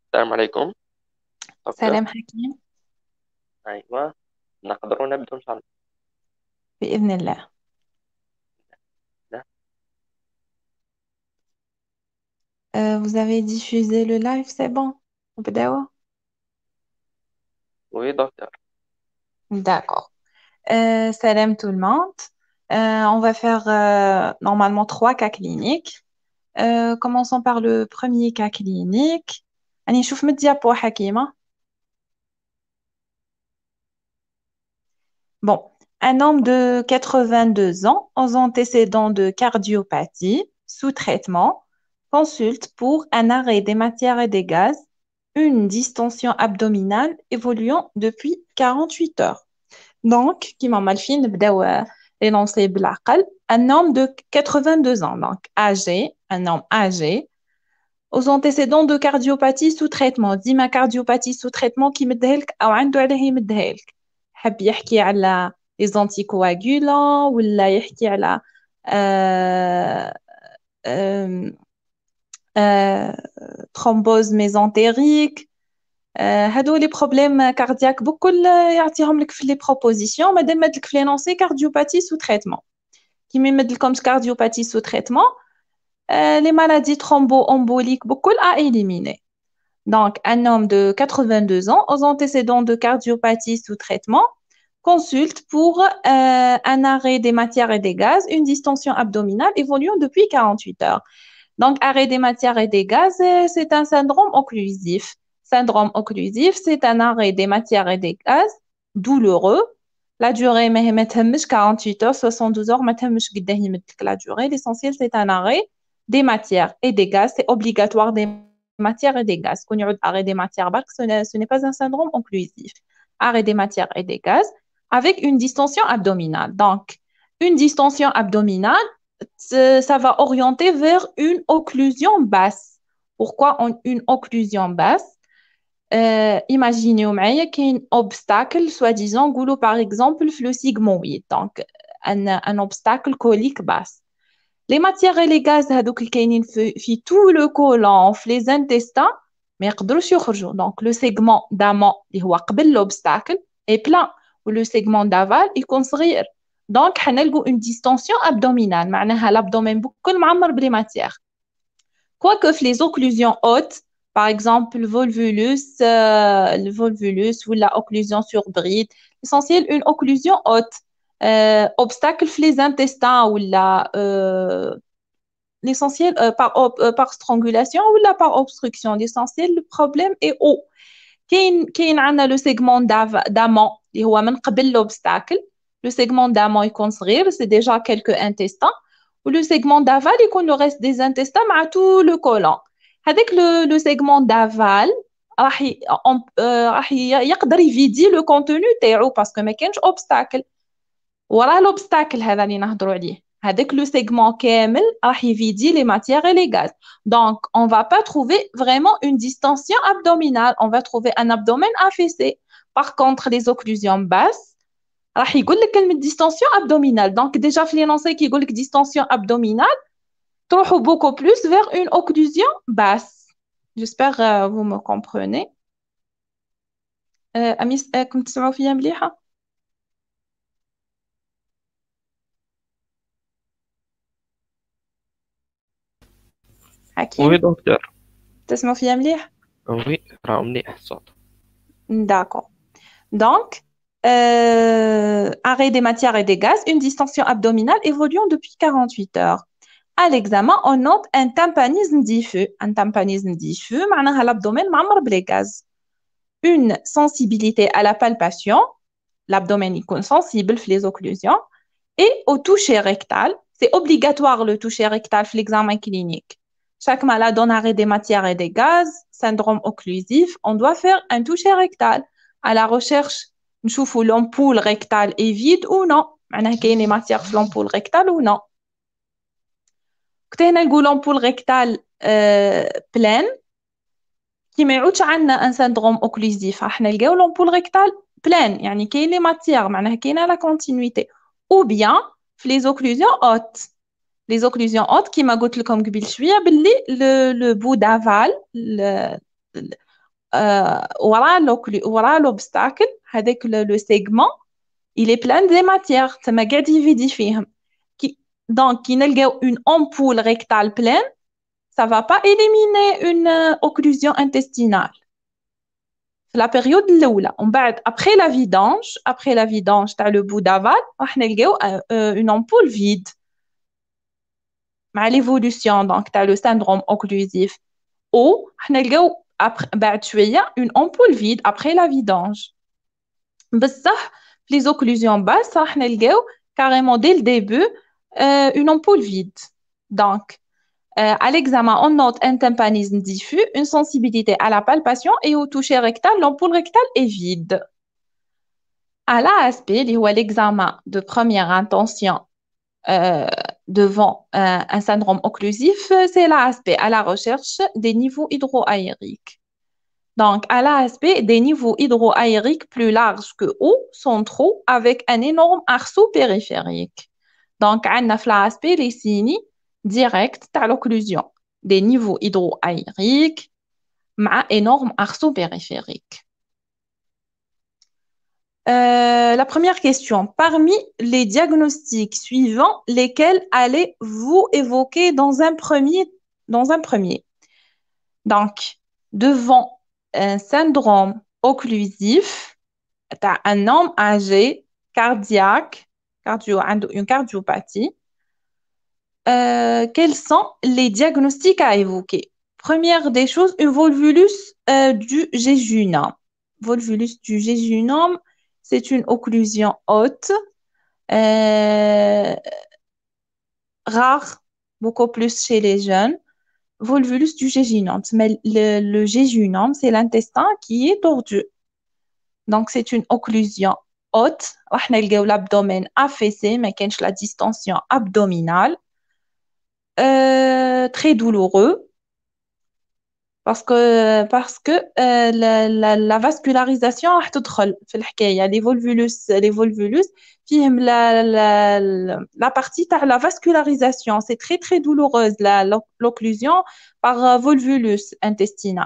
السلام عليكم دكتور. سلام حكيم. أيوة، نقدر نبدأ إن شاء الله. بإذن الله. لا. Vous avez diffusé le live, c'est bon. نبداو. Oui docteur. D'accord. Salam tout le monde. On va faire normalement trois cas cliniques. Commençons par le premier cas clinique. Allez, نشوف من الديابو حكيمة. Bon, un homme de 82 ans aux antécédents de cardiopathie sous traitement consulte pour un arrêt des matières et des gaz, une distension abdominale évoluant depuis 48 heures. Donc, كيما مالفين نبداو énoncer بالعقل. Un homme de 82 ans, donc âgé, un homme âgé, aux antécédents de cardiopathie sous traitement. ديما cardiopathie sous traitement كيمدها لك أو عنده عليه يمدها لك. حب يحكي على les anticoagulants ولا يحكي على آه آه آه thrombose mésentérique. هادو لي بروبليم كاردياك بكل يعطيهم لك في لي بروبوزيسيون مادام مدلك في لينونسي كارديوباتي سو تريتمون. كيما يمدلكمش كارديوباتي سو تريتمون les maladies thromboemboliques beaucoup à éliminer. Donc, un homme de 82 ans aux antécédents de cardiopathie sous traitement consulte pour un arrêt des matières et des gaz, une distension abdominale évoluant depuis 48 heures. Donc, arrêt des matières et des gaz, c'est un syndrome occlusif. Syndrome occlusif, c'est un arrêt des matières et des gaz douloureux. La durée, mais 48 heures, 72 heures, la durée. L'essentiel, c'est un arrêt des matières et des gaz. C'est obligatoire des matières et des gaz. Quand on arrêt des matières, ce n'est pas un syndrome occlusif. Arrêt des matières et des gaz avec une distension abdominale. Donc, une distension abdominale, ça va orienter vers une occlusion basse. Pourquoi une occlusion basse? Imaginez qu'il y a un obstacle, soi-disant, goulot par exemple, le sigmoïde, donc un obstacle colique basse. Les matières et les gaz, qui tout le côlon, les intestins, mais donc le segment d'amont, l'obstacle, est plein, ou le segment d'aval, il construit. Donc, on a une distension abdominale, l'abdomen beaucoup معمر بلي matières. Quoique les occlusions hautes, par exemple le volvulus ou la occlusion sur bride, essentiel une occlusion haute, obstacle les intestins ou l'essentiel par strangulation ou là par obstruction. L'essentiel, le problème est haut. كاين عندنا le segment d'amont اللي هو من قبل l'obstacle. Le segment d'amont يكون صغير, c'est déjà quelques intestins. Ou le segment d'aval يكون le reste des intestins مع tout le côlon. هذاك le segment d'aval راح يقدر يفيدي le contenu تاعو parce que ما كانش obstacle. ورا l'obstacle هذا اللي نهضروا عليه. هذاك le segment كامل راح يفيدي les matières et les gaz. Donc, on va pas trouver vraiment une distension abdominale. On va trouver un abdomen affaissé. Par contre, les occlusions basses, راح يقول لك كلمة distension abdominale. Donc, déjà, في l'énoncé qui يقول لك distension abdominale, تروحوا beaucoup plus vers une occlusion basse. J'espère vous me comprenez. أميس كنت تسمعوا فيا مليحة؟ Oui حكيم docteur. تسمعوا فيا مليح؟ Oui راه مليح الصوت. D'accord. Donc, arrêt des matières et des gaz, une distension abdominale évoluant depuis 48 heures. À l'examen, on note un tympanisme diffus. Un tympanisme diffus, معناها l'abdomen معمر بلي gaz. Une sensibilité à la palpation, l'abdomen est sensible les occlusions, et au toucher rectal. C'est obligatoire le toucher rectal dans l'examen clinique. Chaque malade en arrêt des matières et des gaz, syndrome occlusif, on doit faire un toucher rectal. À la recherche, نشوفوا l'ampoule rectale est vide ou non. معناها كاين matière في l'ampoule rectale ou non. كنت هنا نقول l'ampoule rectale pleine كي ما يعودش عندنا ان syndrome occlusif راح نلقاو l'ampoule rectale pleine يعني كاين لي ماتيير معناها كاينه لا continuité ou bien في les occlusions hautes. Les occlusions hautes كيما قلت لكم قبل شويه باللي le bout d'aval ورا l'obstacle هذاك le segment il est plein de matières تما قاعد يفيدي فيهم donc كي نلقاو une ampoule rectale pleine ça va pas éliminer une occlusion intestinale في la période الأولى ومن بعد après la vidange تاع le bout d'aval راح نلقاو une ampoule vide مع l'évolution donc تاع le syndrome occlusif ou نلقاو بعد شوية une ampoule vide après la vidange بصح les occlusions basses راح نلقاو carrément dès le début une ampoule vide donc à l'examen, on note un tympanisme diffus, une sensibilité à la palpation et au toucher rectal, l'ampoule rectale est vide. À l'ASP, l'examen de première intention devant un syndrome occlusif, c'est l'ASP à la recherche des niveaux hydroaériques. Donc, à l'ASP, des niveaux hydroaériques plus larges que hauts, centraux, avec un énorme arceau périphérique. Donc, on a l'ASP les signes directs à l'occlusion des niveaux hydroaériques مع énorme arceau périphérique. La première question. Parmi les diagnostics suivants, lesquels allez-vous évoquer dans un premier? Donc, devant un syndrome occlusif, tu as un homme âgé, cardiaque, une cardiopathie, quels sont les diagnostics à évoquer? Première des choses, un volvulus du jéjunum. Volvulus du jéjunum, c'est une occlusion haute, rare, beaucoup plus chez les jeunes. Volvulus du jéjunum. Mais le jéjunum, c'est l'intestin qui est tordu. Donc, c'est une occlusion haute. On a l'abdomen affaissé, mais la distension abdominale. Très douloureux parce que la vascularisation راح تدخل في الحكاية les volvulus فيهم la partie تاع la vascularisation c'est très très douloureuse l'occlusion par volvulus intestinal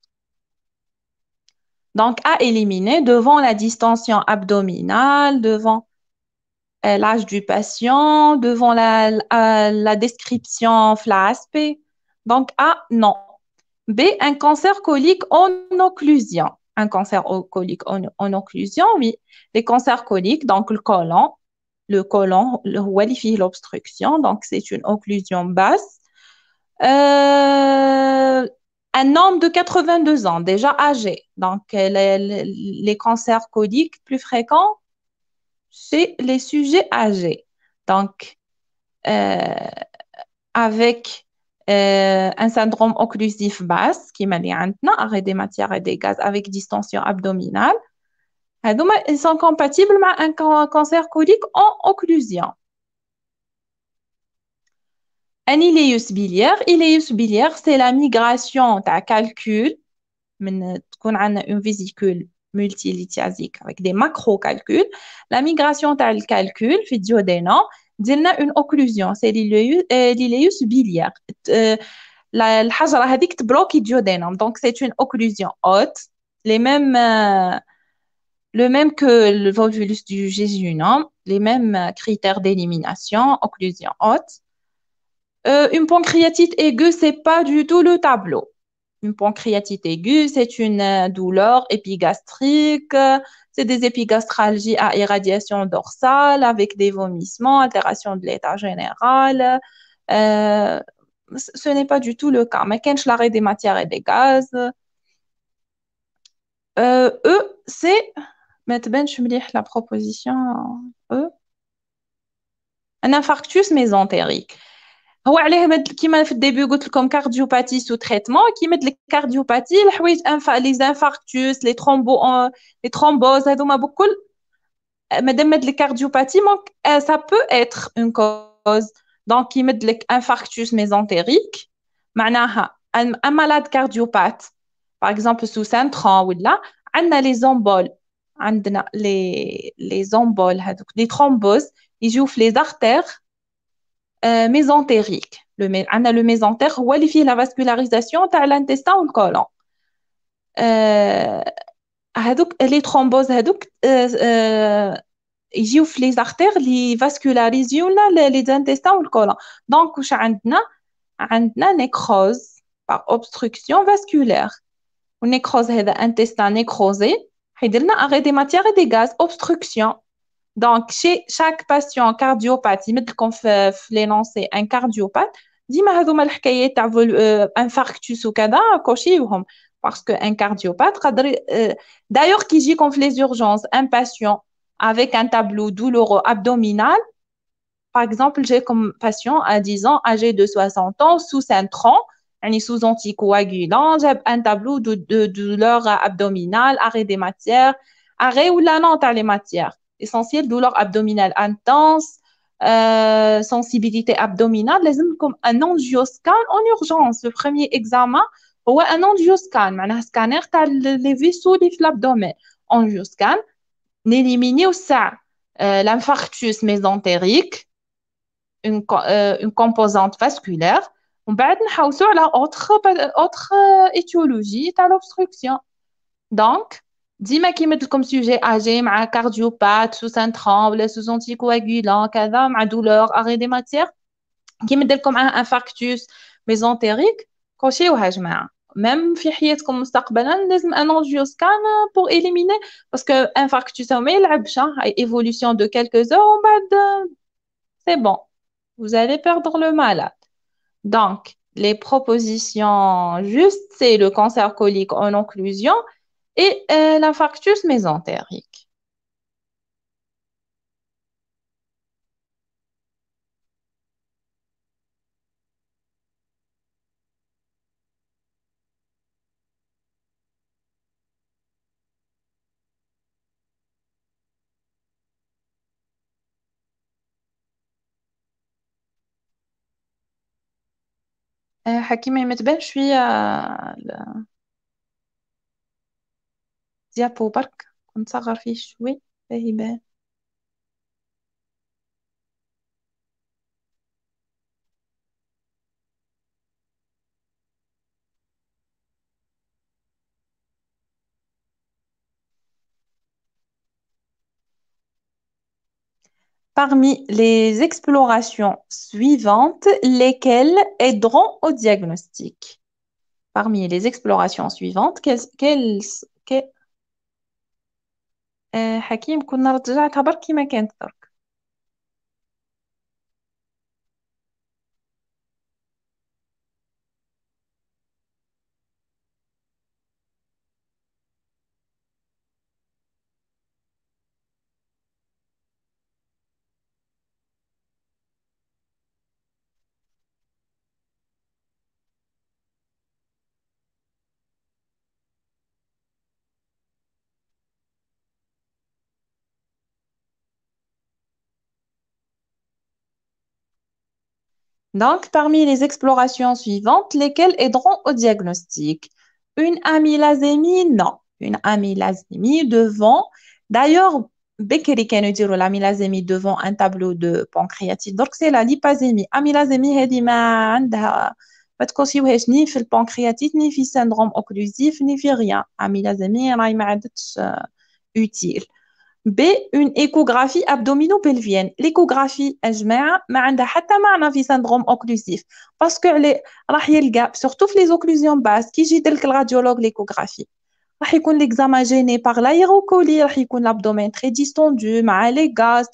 donc à éliminer devant la distension abdominale devant l'âge du patient, devant la description FLASP. Donc, A, non. B, un cancer colique en occlusion. Un cancer colique en occlusion, oui. Les cancers coliques, donc le côlon, l'obstruction, donc c'est une occlusion basse. Un homme de 82 ans, déjà âgé. Donc, les cancers coliques plus fréquents, chez les sujets âgés. Donc, avec un syndrome occlusif basse, qui m'a dit arrêt des matières et des gaz avec distension abdominale, ils sont compatibles avec un cancer colique en occlusion. Un iléus biliaire. Iléus biliaire, c'est la migration d'un calcul, une vésicule multilithiasique avec des macro-calculs. La migration d'un calcul, في الduodénum, ديرنا une occlusion, c'est l'iléus biliaire. الحجرة هذيك تبلوكي duodénum, donc c'est une occlusion haute, le même que le volvulus du jéjunum, les mêmes critères d'élimination, occlusion haute. Une pancréatite aiguë, c'est pas du tout le tableau. Une pancréatite aiguë, c'est une douleur épigastrique, c'est des épigastralgies à irradiation dorsale avec des vomissements, altération de l'état général. Ce n'est pas du tout le cas. Mais quand l'arrêt des matières et des gaz, c'est la proposition E, un infarctus mésentérique. هو عليه كيما في الديبي قلت لكم كارديوباتي سو تريتمون كيما الكارديوباتي الحوايج لي زانفاركتوس لي ترومبوز هذوما بكل مادام مد الكارديوباتي ça peut être une cause donc كيمد لك infarctus mésentérique معناها un malade cardiopathe par exemple sous syndrome ولا عندنا لي زومبول عندنا لي زومبول هذوك لي ترومبوز يجيو في لي زارتير mésentérique. On a le mésentère, où il fait la vascularisation de l'intestin ou le côlon. آه، هادوك لي ترومبوز هادوك يجيو في لي زارتير لي فاسكولاريزيونا لي زانتيستان والكولون. دونك واش عندنا؟ عندنا نيكروز باغ اوبستركسيون فاسكولير. والنيكروز هذا انتستان نيكروزي حيدير لنا اغي دي ماتيغ اي دي غاز اوبستركسيون. دونك شي شاك باسيون كارديوباتي مثلكم في لينونسي ان كارديوبات، ديما هذوما الحكايات تاع انفاركتوس وكذا كوشيوهم. باسكو ان كارديوبات قادر دايوغ كي يجيكم في لي زورجونس ان باسيون avec un tableau douloureux abdominal. Par exemple, j'ai comme patient à 10 ans, âgé de 60 ans, sous Centron, sous anticoagulant, j'ai un tableau de douleur abdominale, arrêt des matières, arrêt ou la non les matières. Essentiel, douleur abdominale intense, sensibilité abdominale, les comme un angioscan en urgence. Le premier examen, هو un angioscan, معناها scanner تاع les vaisseaux de l'abdomen. Angioscan, n'éliminer aussi l'infarctus mésentérique, une composante vasculaire. On va نحوسوا على autre étiologie تاع l'obstruction. Donc, ديما كيما لكم sujet âgé مع cardiopathe sous syndrome ولا sous anticoagulant كذا مع douleur arrêt des matières كيما لكم infarctus mésentérique كوشيوها يا جماعة. même في حياتكم مستقبلا لازم ان انجيوسكان pour éliminer parce que infarctus ما يلعبش هاي évolution de quelques heures ومن بعد c'est bon, vous allez perdre le malade. Donc, les propositions justes, c'est le cancer colique en occlusion et l'infarctus mésentérique. حكيمة ما تبان شوية الديابو برك كنت صغر فيه شوي باهي يبان. Parmi les explorations suivantes, lesquelles aideront au diagnostic? Parmi les explorations suivantes, حكيم كنا رجعتها برك كيما كانت درك. Donc, parmi les explorations suivantes, lesquelles aideront au diagnostic? Une amylasémie, non. Une amylasémie devant. D'ailleurs, Beckeri كانوا يديروا l'amylasémie devant un tableau de pancréatite. Donc, c'est la lipazémie. Amylasémie هذه ما عندها ما تكوشيوهاش ني في البنكرياتيت ني في syndrome occlusif ني في rien. Amylasémie راهي ما عادتش utile. B, une échographie abdominopelvienne. L'échographie, يا جماعة ما عندها حتى معنى في syndrome occlusif. Parce que راح يلقى surtout في les occlusions basses كي يجي يدير لك الراديولوج l'échographie راح يكون l'examen gêné par l'aérocolie راح يكون l'abdomen très distendu مع les gaz.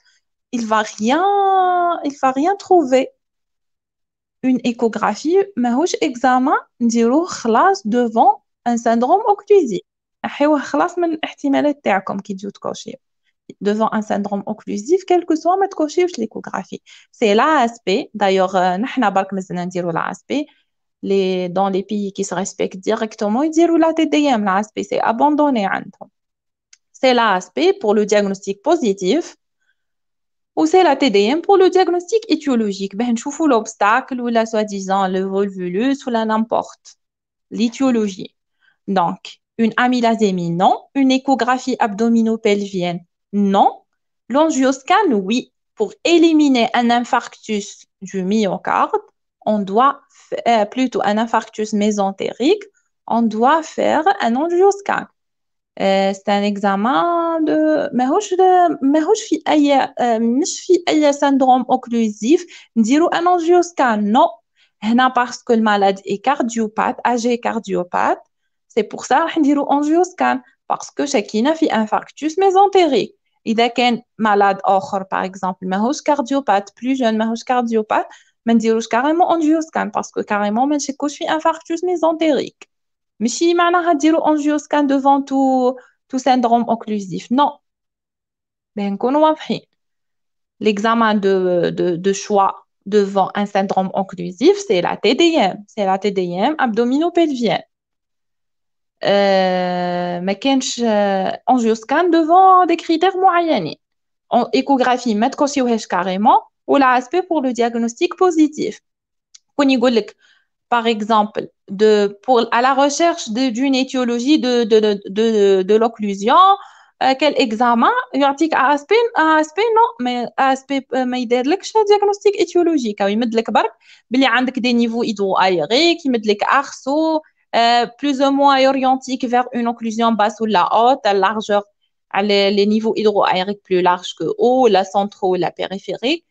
Il va rien trouver. Une échographie ماهوش examen نديروه خلاص devant un syndrome occlusif. احيوه خلاص من الاحتمالات تاعكم كي تجيو تكوشيو devant un syndrome occlusif, quel que soit ما تكوشيوش l'échographie. C'est l'ASP. D'ailleurs, نحنا برك مازلنا نديرو l'ASP. Dans les pays qui se respectent directement, ils diront la TDM, l'ASP, c'est abandonné عندهم. C'est l'ASP pour le diagnostic positif ou c'est la TDM pour le diagnostic étiologique. Ben, نشوفوا l'obstacle ou la soi-disant le volvulus ou la n'importe. L'étiologie. Donc, une amylasémie, non. Une échographie abdominopelvienne, non. L'angioscan, oui. Pour éliminer un infarctus du myocarde, on doit plutôt un infarctus mésentérique, on doit faire un angioscan. C'est un examen de ماهوش في أي مش في أي syndrome occlusif نديرو un angioscan non هنا parce que le malade est cardiopathe âgé cardiopathe c'est pour ça راح نديرو angioscan parce que شكينا في infarctus mésentérique إذا كان malade آخر par exemple ماهوش cardiopathe plus jeune ماهوش cardiopathe ما نديروش carrément angioscan parce que carrément ما نشكوش في infarctus mésentérique ماشي معناها ديروا angioscan devant tout syndrome occlusif non ben نكونوا واضحين l'examen de choix devant un syndrome occlusif c'est la TDM abdominopelvienne ما كانش angioscan devant des critères معينين échographie ما تكوشيوهاش carrément ولا aspect pour le diagnostic positif كون يقول لك par exemple, à la recherche d'une étiologie de l'occlusion, quel examen يعطيك aspect non mais aspect ما يديرلكش diagnostic étiologique أو يمد لك برك بلي عندك des niveaux hydroaériques يمد لك arceau plus ou moins orientique vers une occlusion basse ou la haute à largeur les niveaux hydroaériques plus larges que haut la centraux la périphérique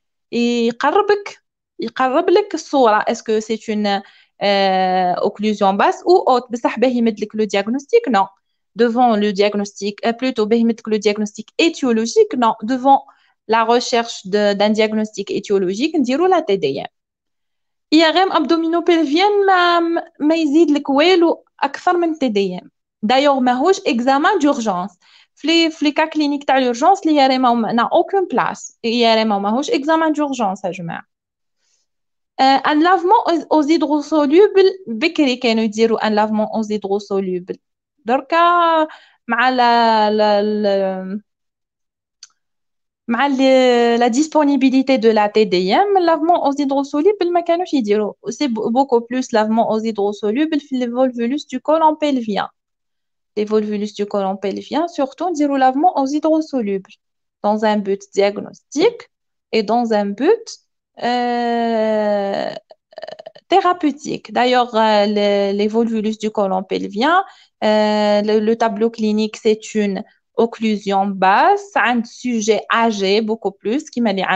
يقرب لك الصورة est-ce que c'est une occlusion basse ou haute بصح باه يمد لك le diagnostic non devant le diagnostic plutôt باه يمد لك le diagnostic étiologique non devant la recherche d'un diagnostic étiologique نديرو la TDM IRM abdominopelvien ما يزيد لك والو اكثر من TDM d'ailleurs ماهوش examen d'urgence في لي كا كلينيك تاع l'urgence l'IRM n'a aucune place IRM ماهوش examen d'urgence يا جماعه ان لافمون aux hydrosolubles بكري كانوا يديروا ان لافمون aux hydrosolubles دركا مع مع لا disponibilité de la TDM lavement aux hydrosolubles ما كانوش يديروا c'est beaucoup plus lavement aux hydrosolubles في les volvulus du côlon pelvien les volvulus du côlon pelvien surtout نديروا lavement aux hydrosolubles dans un but diagnostique et dans un but euh, thérapeutique. D'ailleurs, les volvulus du côlon pelvien, le tableau clinique, c'est une occlusion basse, un sujet âgé beaucoup plus, qui m'a dit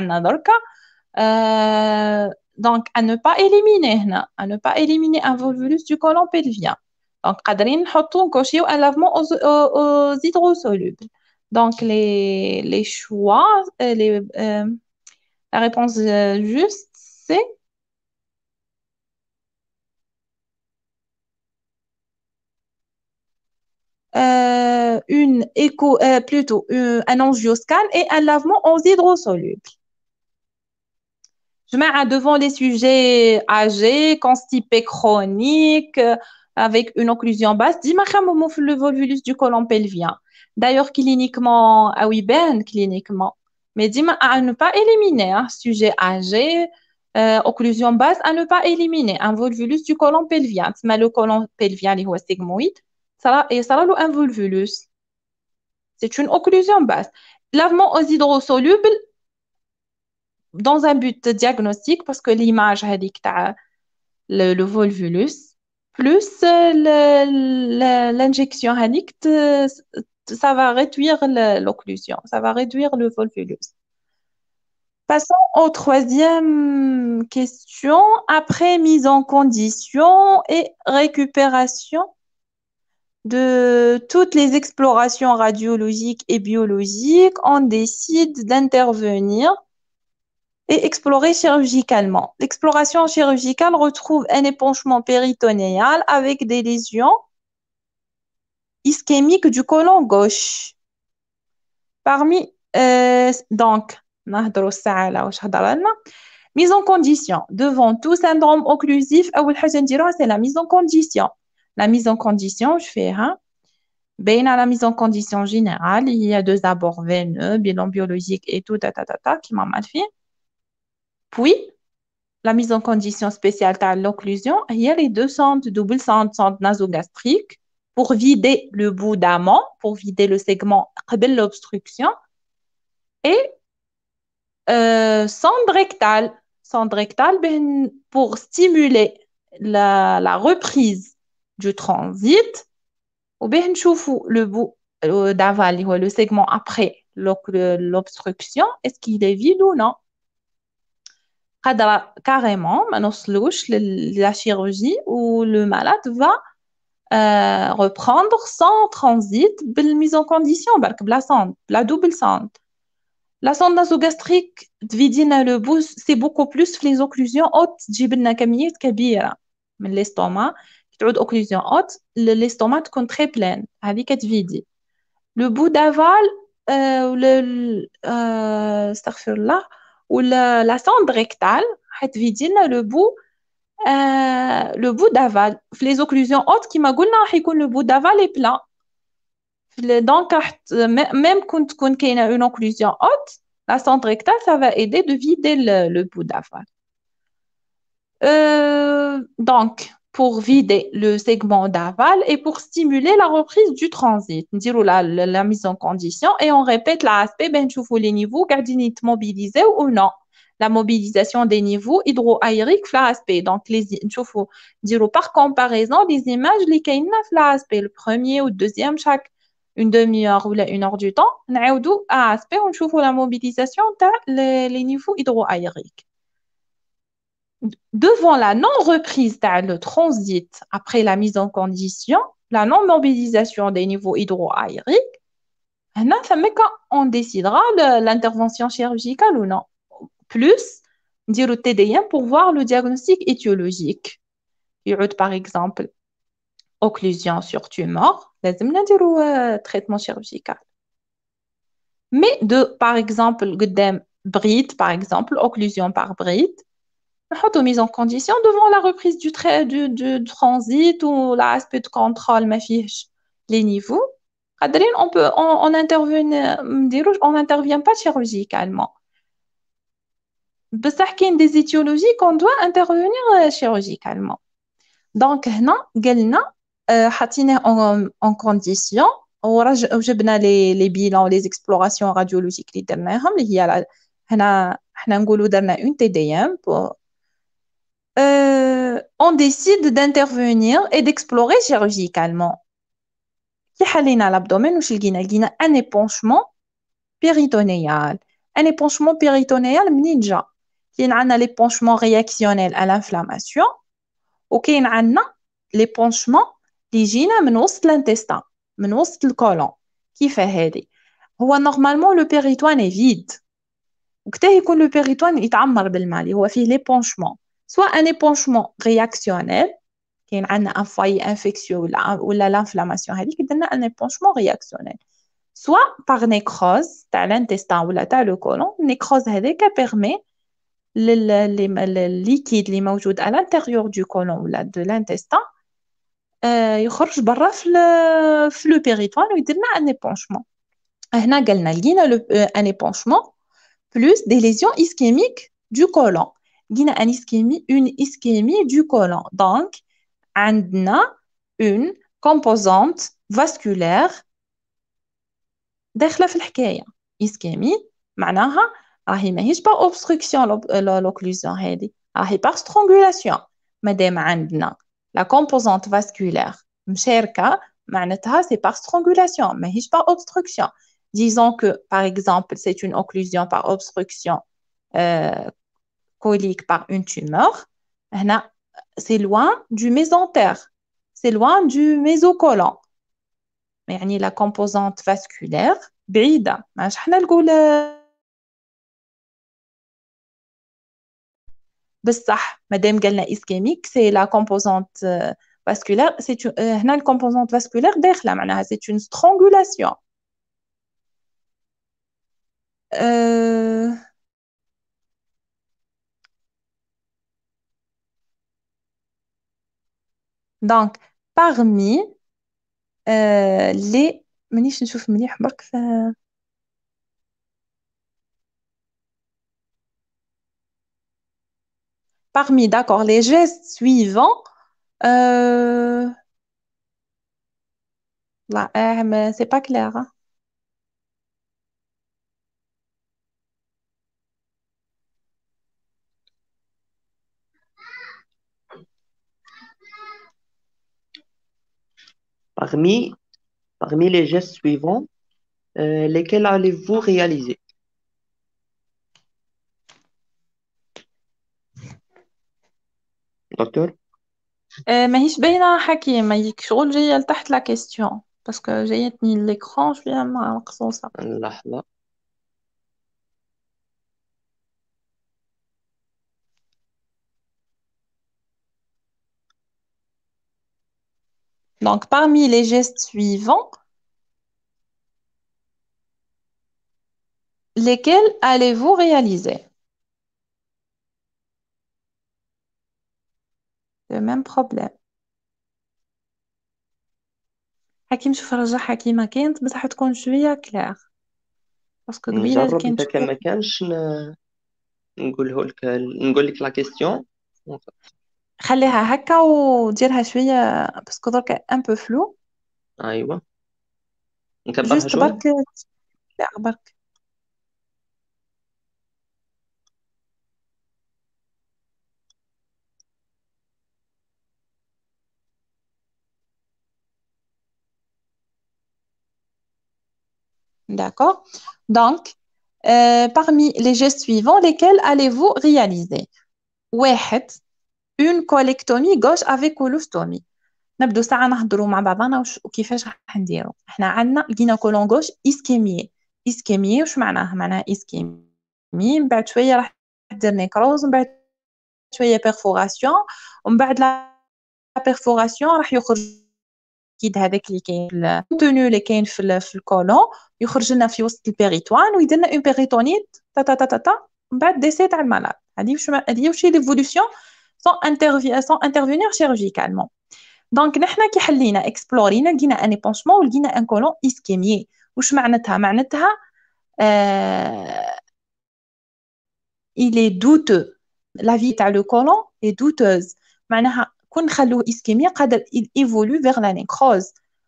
donc à ne pas éliminer, à ne pas éliminer un volvulus du côlon pelvien. Donc, قادرين نحطو نكوشيو un lavement aux hydrosolubles. Donc, les choix, la réponse juste, c'est plutôt un angioscan et un lavement aux hydrosolubles. Je mets devant les sujets âgés, constipés chroniques, avec une occlusion basse, dis le volvulus du côlon pelvien. D'ailleurs, cliniquement, ah oui, ben, cliniquement. Mais dis à ne pas éliminer, hein, sujet âgé, occlusion basse, à ne pas éliminer un volvulus du côlon pelvien. Mais le côlon pelvien, il est sigmoïde, et ça a un volvulus. C'est une occlusion basse. Lavement aux hydrosolubles, dans un but diagnostique, parce que l'image هذيك تاع le volvulus, plus l'injection هذيك, ça va réduire l'occlusion, ça va réduire le volvulus. Passons aux troisième question. Après mise en condition et récupération de toutes les explorations radiologiques et biologiques, on décide d'intervenir et explorer chirurgicalement. L'exploration chirurgicale retrouve un épanchement péritonéal avec des lésions ischémiques du côlon gauche. Parmi, donc, mise en condition. Devant tout syndrome occlusif, c'est la mise en condition. La mise en condition, je fais, hein, ben, à la mise en condition générale, il y a deux abords veineux, bilan biologique et tout, qui m'a mal fait. Puis, la mise en condition spéciale de l'occlusion, il y a les deux sondes, double sonde nasogastrique, pour vider le bout d'amont, pour vider le segment de l'obstruction, et sonde rectale ben, pour stimuler la reprise du transit. Ou bien نشوفوا le bout d'aval, le segment après l'obstruction, est-ce qu'il est vide ou non. Carrément, ما نوصلوش la chirurgie où le malade va reprendre sans transit بالmise en condition برك بلا sonde, بلا double sonde. La sonde nasogastrique تفيدينا le bout, c'est beaucoup plus في les occlusions hautes تجيب لنا كميات كبيرة من l'estomac. كي تعود occlusion haute, l'estomac تكون très pleine, هذيك تفيدي. Le bout d'aval, astaghfirullah, ou la sonde rectale, حتفيدينا le bout d'aval. في les occlusions hautes كيما قلنا راح يكون le bout d'aval est plat. Donc, même quand il y a une occlusion haute, la sonde rectale, ça va aider de vider le bout d'aval. Donc, pour vider le segment d'aval et pour stimuler la reprise du transit, on dit la mise en condition et on répète l'aspect, ben, tu les niveaux, gardient mobilisés ou non. La mobilisation des niveaux hydro-aériques, l'aspect. Donc, par comparaison, les images, les l'aspect, le premier ou le deuxième, chaque une demi-heure ou une heure du temps, on a aspect, on la mobilisation les niveaux hydro-aériques. Devant la non-reprise le transit après la mise en condition, la non-mobilisation des niveaux hydro-aériques, on décidera de l'intervention chirurgicale ou non. Plus, dire le TDM pour voir le diagnostic étiologique. Par exemple, occlusion sur tumeur, لازم نديرو traitement chirurgical. Mais par exemple, bride, par exemple, occlusion par bride, نحطوا mise en condition devant la reprise du transit ou l'aspect de contrôle ما فيهش les niveaux. On n'intervient pas chirurgicalement. بصح كاين des étiologies qu'on doit intervenir chirurgicalement. Donc هنا قلنا حطيناه en condition وجبنا les bilans les explorations radiologiques اللي درناهم اللي هي هنا حنا نقولوا درنا une TDM pour on décide d'intervenir et d'explorer chirurgicalement. Qui halina l'abdomen ou لقينا un épanchement péritonéal. Un épanchement péritonéal منين كاين عندنا l'épanchement réactionnel à l'inflammation وكاين عندنا l'épanchement اللي يجينا من وسط l'intestin من وسط الكولون. كيف هذه هو normalement le péritoine est vide وقتها يكون le péritoine يتعمر بالماء هو فيه l'épanchement soit un épanchement réactionnel كاين عندنا un foyer infectieux ولا l'inflammation هذيك درنا un épanchement réactionnel soit par nécrose تاع l'intestin ولا تاع le colon. Nécrose هذيك permet le liquide اللي موجود à l'intérieur du colon ولا de l'intestin يخرج برا في le péritoine ويدير لنا un épanchement. هنا قلنا لقينا un épanchement plus des lésions ischémiques du côlon. لقينا une ischémie du côlon. Donc عندنا une composante vasculaire داخله في الحكايه. ischémie معناها راهي ماهيش با obstruction l'occlusion هذه راهي par strangulation. مادام عندنا la composante vasculaire مشاركه معناتها c'est par strangulation ماهيش par obstruction. Disons que par exemple c'est une occlusion par obstruction colique par une tumeur. هنا c'est loin du mésentère, c'est loin du mésocolon. يعني la composante vasculaire بعيدة ماش حنا نقول بصح مادام قالنا ischémique c'est la composante vasculaire هنا la composante vasculaire داخلة معناها c'est une strangulation. Euh, donc parmi les مانيش نشوف مليح برك parmi d'accord les gestes suivants euh... là mais c'est pas clair hein. Parmi, parmi les gestes suivants, lesquels allez-vous réaliser? Docteur? ماهيش باينة حكيم، ماهيك شغل جاية لتحت لا كيستيون، باسكو جايتني l'écran شوية مقصوصة. لحظة. Donc, parmi les gestes suivants, lesquels allez-vous réaliser? Le même problème. حكيم شوف رجع حكيمة كانت بصح تكون شوية كلاغ، باسكو قبيلة نجرب كانت إذا كان شوية. ما كانش نقوله لك، نقول لك لا كيستيون. خليها هكا وديرها شوية، باسكو دركا ان بو فلو. أيوة، نكبرها جوست شوية. برك. لا برك. D'accord. Donc, parmi les gestes suivants, lesquels allez-vous réaliser? واحد, une colectomie gauche avec colostomie. نبدو ساعة نهضروا مع بعضنا وكيفاش راح نديروا. احنا عندنا لقينا كولون غوش اسكيميي. اسكيميي واش معناها؟ معناها اسكيمي من بعد شوية راح دير نيكروز، من بعد شوية بيرفوراسيون، ومن بعد لا بيرفوراسيون راح يخرج اكيد هذاك اللي كاين الكونتوني اللي كاين في الكولون، يخرج لنا في وسط البيريتوان ويدير لنا اون بيريتونيت تا تا تا تا تا، من بعد ديسي تاع المالاد. هذه واش هي ليفولوسيون سون انترفينير شيرجيكالمون. دونك نحنا كي حلينا اكسبلورينا لقينا ان ايبونشمون ولقينا ان كولون اسكيميي. واش معناتها؟ معناتها آه... il est douteux. La vie تاع لو كولون est douteuse. معناها كون نخلوه اسكيميا قادر il évolue vers la nécrose.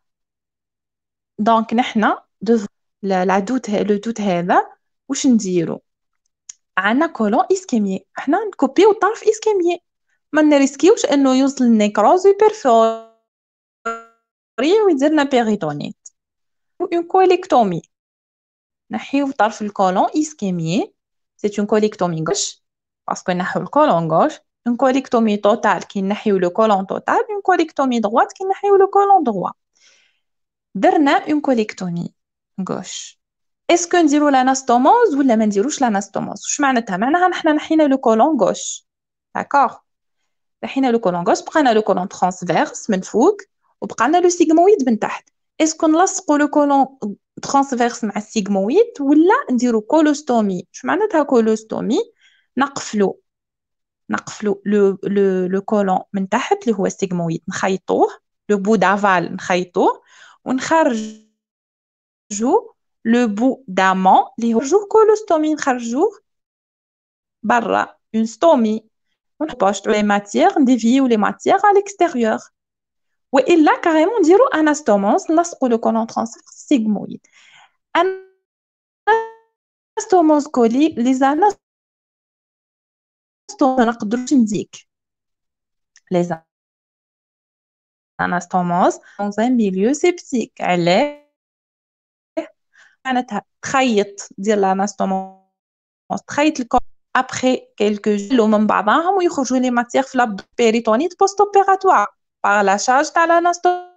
دونك نحنا لا دوت لو دوت هذا واش نديرو؟ عندنا كولون اسكيميي، احنا نكوبيو الطرف اسكيميي، ما نريسكيوش انه يوصل النيكروز ويبرفوري ويدير لنا بيريتونيت. اون كوليكتومي، نحيو طرف الكولون اسكيميي، سي اون كوليكتومي غوش باسكو نحيو الكولون غوش. اون كوليكتومي توتال كي نحيو لو كولون توتال. اون كوليكتومي دغوات كي نحيو لو كولون دغوا. درنا اون كوليكتومي غوش، اسكو نديرو لاناستوموز ولا ما نديروش لاناستوموز؟ واش معناتها؟ معناها نحنا نحينا لو كولون غوش، داكوغ، نحينا لو كولون غوش، بقينا لو كولون ترانسفيرس من فوق وبقى لنا لو سيغمويد من تحت. اسكو نلصقوا لو كولون ترانسفيرس مع السيغمويد ولا نديرو كولوستومي؟ واش معناتها كولوستومي؟ نقفلو لو كولون من تحت اللي هو السيغمويد، نخيطوه لو بو دافال، نخيطوه ونخرج لو بو دامون اللي هو نخرجوه كولوستومي، نخرجوه برا اون ستومي، ونبوشطو لي ماتيير، نديفيو لي ماتيير على الاكستيريور. والا كاريمون نديرو اناستوموس، نلصقو لو كولون ترانسفير سيغمويد. اناستوموس كولي لي زاناستوموس ما نقدروش نزيك لي اناستوموس dans un milieu septique. علاه؟ معناتها تخيط، دير الاناستوموس تخيط الكولون ابخي كيلكو جو من بعضهم ويخرجوا لي ماتيير في لابد بيريتونيت بوست اوبيراتوار باغ لا شارج تاع الاناستوموس.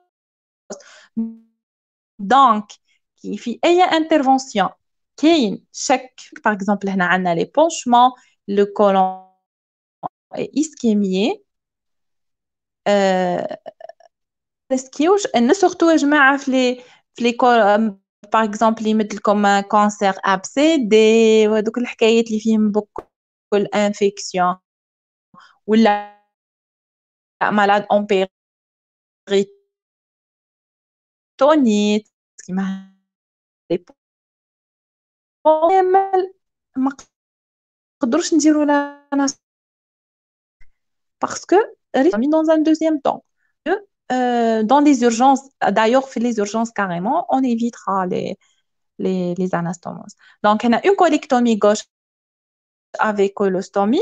دونك كي في اي انترفونسيون كاين شك، باغ اكزومبل هنا عندنا لي بونشمون، لو كولون اسكيميي، ريسكيوش ان سورتو يا جماعه في لي باغ اكزومبل يمد لكم كونسير ابسي دي وهذوك الحكايات اللي فيهم بوكو الانفيكسيون ولا malade en péritonite كيما ما نقدروش نديرو لنا parce que mis dans un deuxième temps. Dans les urgences, d'ailleurs, fait les urgences carrément, on évitera les anastomoses. Donc, on a une colectomie gauche avec colostomie.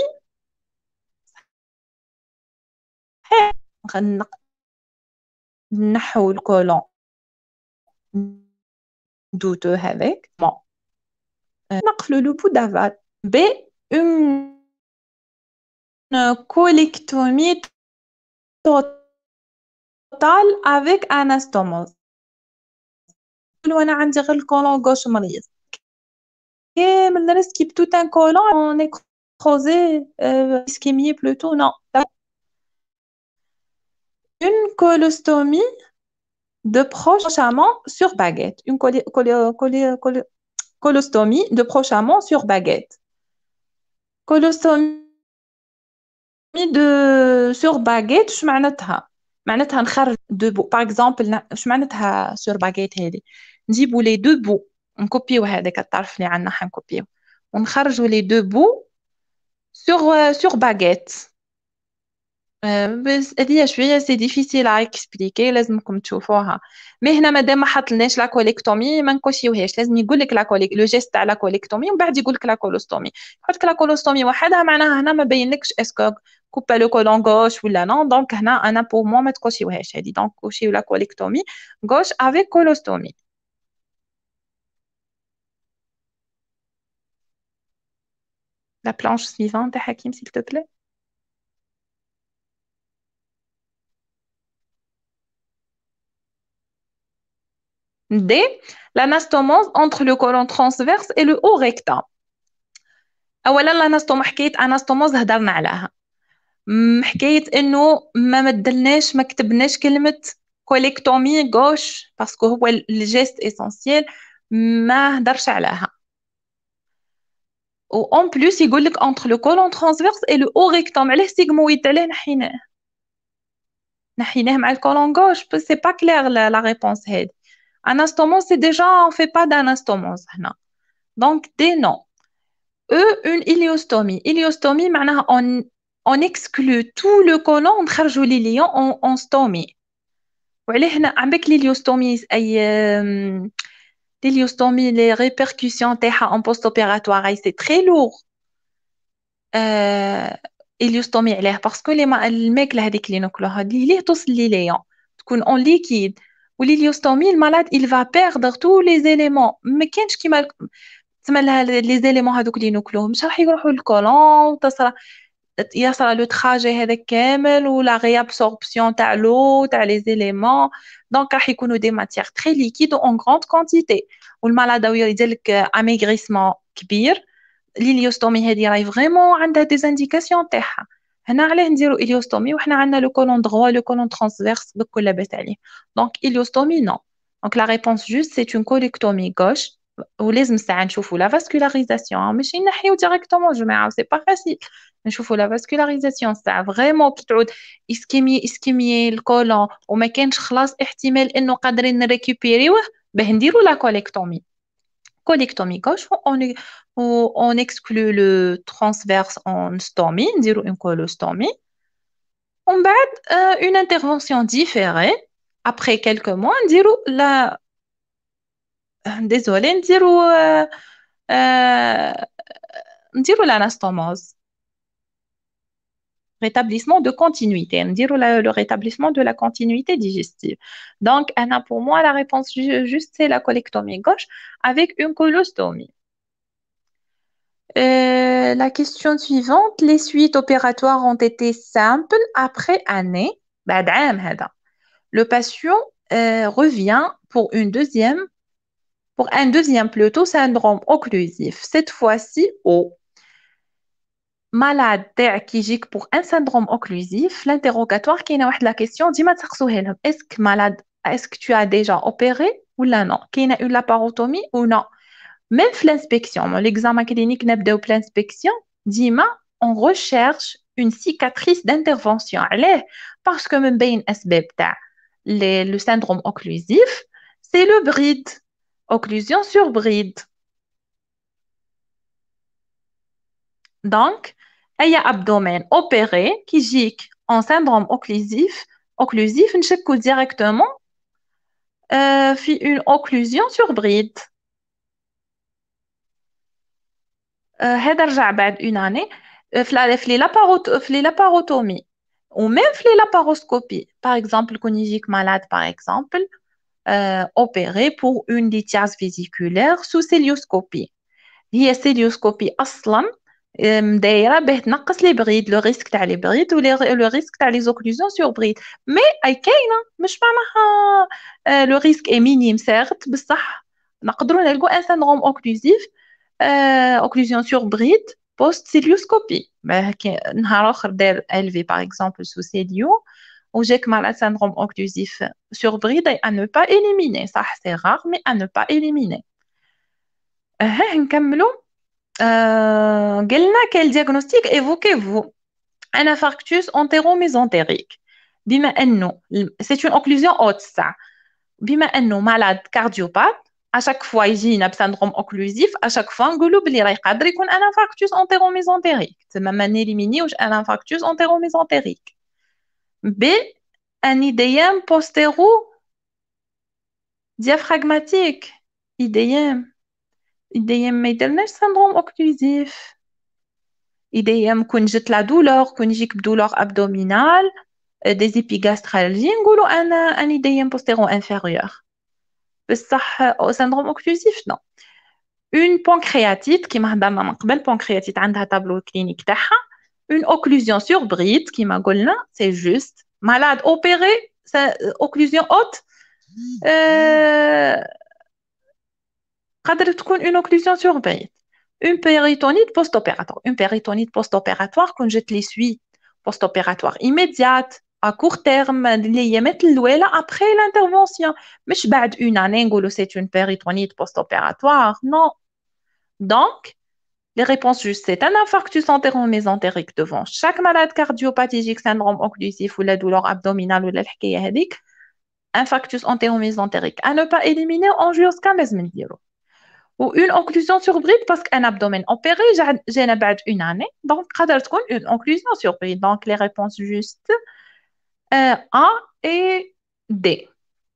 نحو الكولون douteux هذاك نقفلوا لو بو دافال ب une colectomie totale avec anastomose. وانا عندي غير الكولون غوش مريض كامل الناس كيبتو تان كولون اون écrasé ischémie plutôt non une colostomie de proche amont sur baguette une colostomie de proche amont sur baguette colostomie de sur baguette شو معناتها نخرج دو بو باغ اكزومبل شو معناتها سور باغيت هذه نجيبوا لي دو بو نكوبيو هذاك الطرف اللي عندنا حنكوبيو ونخرجوا لي دو بو سور باغيت بس هذه شويه سي ديفيسيل ا اكسبليكي لازمكم تشوفوها مي هنا مادام ما حطلناش لا كوليكتومي ما نكوشيوهاش لازم يقول لك لا كوليك لو جيست تاع لا كوليكتومي ومن بعد يقول لك لا كولوستومي يحط لك لا كولوستومي وحدها معناها هنا ما بينلكش اسكو كوبا لو كولون غوش ولا نون دونك هنا انا بور مو ما تكوشيوهاش هذه دونك كوشيو لا كوليكتومي غوش افيك كولوستومي لا بلانش سويفونت حكيم s'il te plaît D. L'anastomose entre le colon transverse et le haut rectum. اولا الاناستوم حكايه اناستوموز هضرنا عليها حكايه انه ما مدلناش ما كتبناش كلمه كوليكتومي غوش باسكو هو الجيست اسونسييل ما هدرش عليها و اون بليس يقول لك entre le colon transverse et le haut rectum علاه سيغمويد علاه نحيناه مع الكولون غوش سي با كلير لا ريبونس هادي اناستوموز سي ديجا on fait pas d'anastomose هنا دونك دي نو une iléostomie. Iléostomie, on exclut tout le colon, on خرجوا les lions en stomie. وعليه هنا عندك l'iléostomie أي l'iléostomie les répercussions تاعها en post-opératoire c'est très lourd. iléostomie عليه parce que الماكلة هذيك اللي ناكلوها اللي توصل لي ليون تكون en liquide. والiléostomie le malade il va perdre tous les éléments. ما كانش كيما تسمى لها لي زيليمون هذوك اللي ناكلوهم مش راح يروحوا للكولون يصرى لو تراجي هذا كامل ولا ريابسوربسيون تاع لو تاع لي زيليمون دونك راح يكونوا دي ماتيير تري ليكيد اون غروند كونتيتي والمرض يدير لك اميغريسمون كبير ليليوستومي هذه راهي فريمون عندها دي زانديكاسيون تاعها هنا علاه نديرو اليوستومي وحنا عندنا لو كولون دروا لو كولون ترانسفيرس بكل لاباس عليه دونك اليوستومي نو دونك لا ريبونس جوست سي اون كوليكتومي غوش ولازم ساعه نشوفوا لا فاسكولاريزاسيون ماشي نحيو ديريكتومون جماعه سي با فاسيل نشوفوا لا فاسكولاريزاسيون ساعه فريمون كي تعود اسكيمي الكولون وما كانش خلاص احتمال انه قادرين نريكوبيريوه باه نديروا لا كوليكتومي colectomie gauche, on exclut le transverse en stomie, نديرو une colostomie. On va une intervention différée. Après quelques mois, نديرو la désolé, euh, نديرو l'anastomose. Rétablissement de continuité. نديرو le rétablissement de la continuité digestive. Donc, Anna, pour moi, la réponse juste c'est la colectomie gauche avec une colostomie. La question suivante, les suites opératoires ont été simples après année. بعد عام هذا. Le patient revient pour un deuxième plutôt syndrome occlusif. Cette fois-ci au malade qui يجيك pour un syndrome occlusif. L'interrogatoire كاينه واحد la question ديما تسقسوها لهم. Est-ce que tu as déjà opéré ou là non? كاينه une laparotomie ou non? Même l'inspection, l'examen clinique نبداو l'inspection, ديما on recherche une cicatrice d'intervention. Allez, parce que من بين أسباب تاع le syndrome occlusif, c'est le bride. Occlusion sur bride. Donc, il y a abdomen opéré qui يجيك en syndrome occlusif نشكو directement في une occlusion sur bride. هذا رجع بعد اون اني في لي لاباروتومي ou même في la laparoscopie. Par exemple, quand il y a malade, par exemple, opéré pour une lithiase vésiculaire sous célioscopie. هي السيليوسكوبي اصلا دايره باه تنقص لي بريد لو ريسك تاع لي بريد لو ريسك تاع لي زوكلوزيون سور بريد مي اي كاينه مش معناها لو ريسك اي مينيم سيغت بصح نقدروا نلقوا ان سيندروم اوكلوزيف اوكلوزيون سور بريد بوست سيليوسكوبي نهار اخر دار الفي باغ اكزومبل سو سيليو وجاك مع syndrome occlusif sur bride à ne pas éliminer صح c'est rare mais à ne pas éliminer نكملوا قلنا quel diagnostic évoquez-vous un infarctus entéro-mésentérique بما أنه c'est une occlusion haute ça بما أنه malade cardiopathe à chaque fois يجينا بsyndrome occlusif à chaque fois نقولوا بلي راه يقدر يكون un infarctus entéro-mésentérique تما ما نيليمينيوش un infarctus entéro-mésentérique B un IDM postéro-diaphragmatique IDM ما يديرناش syndrome occlusif IDM كون جت لا دولور كون يجيك بدولور ابدومينال des épigastralgies نقولوا ان IDM postéro inférieur بصح au syndrome occlusif non une pancréatite كيما هضرنا من قبل pancréatite عندها تابلو كلينيك تاعها une occlusion sur bride كيما قلنا c'est juste malade opéré occlusion haute قادر تكون une occlusion sur bride une péritonite post-opératoire. Une péritonite post-opératoire, quand je te les suis, post-opératoire immédiate, à court terme, après l'intervention. Mais je بعد une année, c'est une péritonite post-opératoire. Non. Donc, les réponses justes, c'est un infarctus entéro-mésentérique devant chaque malade cardiopathique, syndrome occlusif ou la douleur abdominale ou la الحكاية هذيك. Infarctus entéro-mésentérique à ne pas éliminer en jusqu'à لازم نديرو. Ou une occlusion sur bride parce qu'un abdomen opéré, j'ai une année. Donc, قادر تكون une occlusion sur bride. Donc, les réponses justes A et D.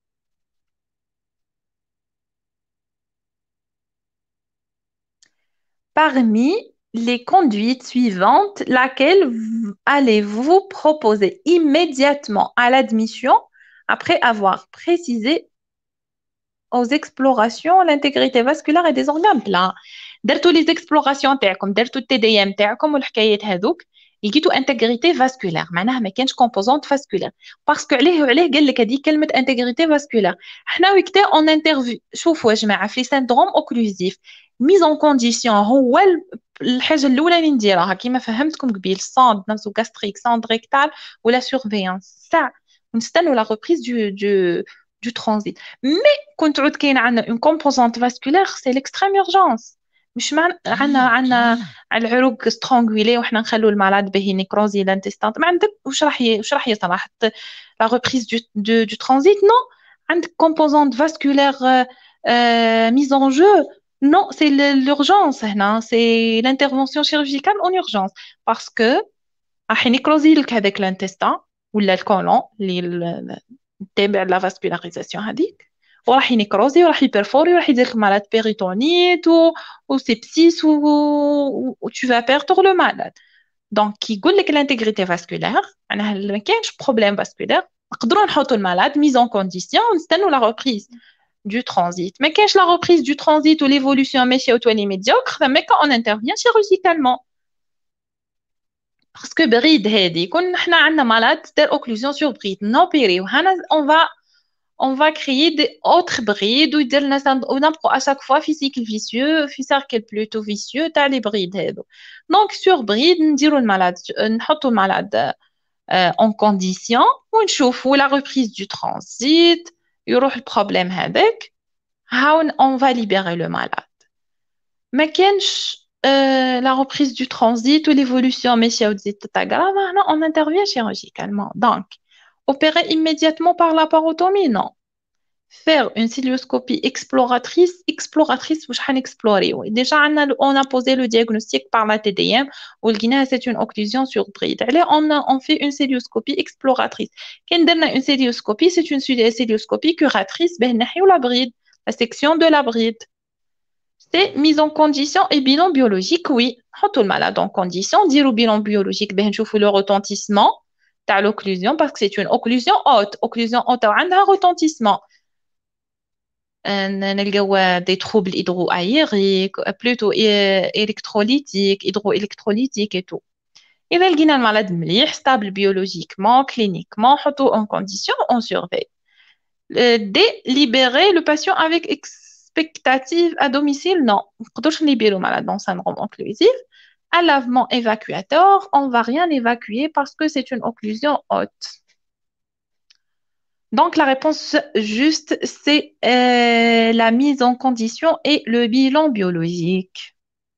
Parmi les conduites suivantes, laquelle allez-vous proposer immédiatement à l'admission après avoir précisé aux explorations l'intégrité vasculaire et des organes pleins درتوا لي زيكسبلوراسيون تاعكم درتوا التي دي ام تاعكم والحكايات هذوك لقيتوا انتغريتي فاسكولار معناها ما كانش كومبوزونت فاسكولار باسكو عليه قال لك هذه كلمه انتغريتي فاسكولار حنا وقتها اون انترفيو شوفوا يا جماعه في سيندروم اوكلوزيف ميز اون كونديسيون هو الحاجه الاولى اللي نديرها كيما فهمتكم قبيل سوند نفسو غاستريك سوند ريكتال ولا سورفيونس ساعه ونستنوا لا ريبريز du transit. Mais quand on a une composante vasculaire, c'est l'extrême urgence. مش عندنا العروق سترونغولي وحنا نخلو المرض به نيكروزي لانتستان ما عندك واش راح يصرح لا ريبريز دو ترانزيت نو عندك كومبوزونت فاسكولير mise en jeu non c'est l'urgence هنا c'est l'intervention chirurgicale en urgence parce que راح ينيكروزي لك هذاك الانتستان ولا الكولون اللي تابع لا فاسكولاريزاسيون هذيك وراح ينيكروزي وراح يبرفوري وراح يدير لك malade péritonnite ou sepsis ou tu vas perdre le malade donc كيقول لك l'intégrité vasculaire معناها ما كاينش بروبليم فاسكولير نقدروا نحطوا المالاد mise en condition ونستنوا la reprise du transit ما كاينش la reprise du transit ou l'évolution ماشيه وتولي médiocre mais quand on intervient chirurgicalement parce que بريد هذه كون حنا عندنا malade دار occlusion sur bride نوبيريو هنا on va créer des autres brides ou à chaque fois في cycle vicieux في cercle plutôt vicieux تاع les brides هذو donc sur bride نديروا المالاد نحطوا المالاد en condition ونشوفوا la reprise du transit يروح البروبلème هذاك how on va libérer le malade ما كانش la reprise du transit ou l'évolution ماشيه وتزيد تتغرب هنا on intervient chirurgicalement donc opérer immédiatement par laparotomie non faire une cilioscopie exploratrice واش حنexplorer déjà on a posé le diagnostic par la TDM ولقيناها c'est une occlusion sur bride allez on fait une cilioscopie exploratrice كان درنا une cilioscopie c'est une cilioscopie curatrice باه نحيو la bride la section de la bride c'est mise en condition et bilan biologique oui نحطوا المالade en condition نديروا bilan biologique باه نشوفوا le retentissement تاع l'occlusion parce que c'est une occlusion haute. Occlusion haute عندها retentissement. نلقاو des troubles hydroaériques, plutôt électrolytiques, hydroélectrolytiques et tout. إذا لقينا المرض مليح stable biologiquement, cliniquement, حطوه en condition, on surveille. Délibérer le patient avec expectative à domicile, non. On ne peut pas libérer le malade dans un syndrome occlusif. Un lavement évacuateur, on ne va rien évacuer parce que c'est une occlusion haute. Donc, la réponse juste, c'est la mise en condition et le bilan biologique.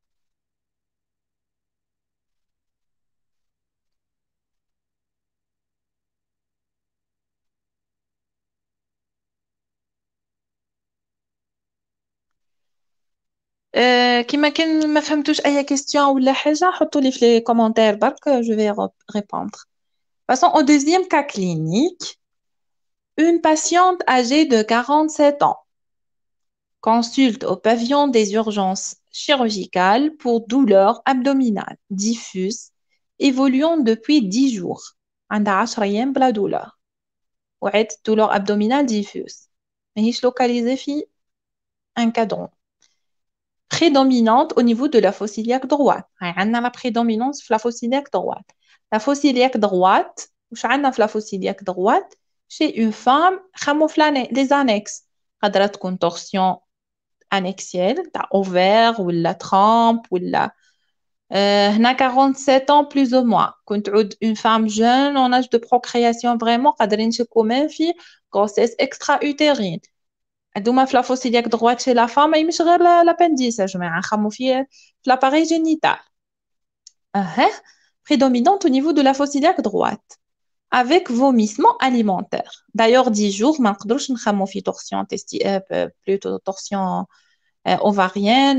كما كان ما فهمتوش أي question ولا حاجة حطوا لي في les commentaires برك je vais répondre. Passons au deuxième cas clinique. Une patiente âgée de 47 ans consulte au pavillon des urgences chirurgicales pour douleurs abdominales diffuses évoluant depuis 10 jours. عندها 10 أيام بلا douleur. وعدت douleur abdominale diffuse. ماهيش localisée في un cadran. Prédominante au niveau de la fosse iliaque droite. عندنا la prédominance في la fosse iliaque droite. La fosse iliaque droite, واش عندنا في la fosse iliaque droite chez une femme خاموفلاني les annexes. قادرة تكون torsion annexielle تاع ovaire ولا trompe ولا هنا 47 ans plus ou moins. كنت تعود une femme jeune en âge de procréation vraiment قادرين نشكو même في grossesse extra-utérine. هادوما في لافوس إلياك droite chez la femme مش غير l'appendice يا جماعة نخمو في l'appareil génital. Prédominante au niveau de la fosse iliaque droite avec vomissement alimentaire. D'ailleurs 10 jours ما نقدروش نخمو في torsion plutôt torsion ovarienne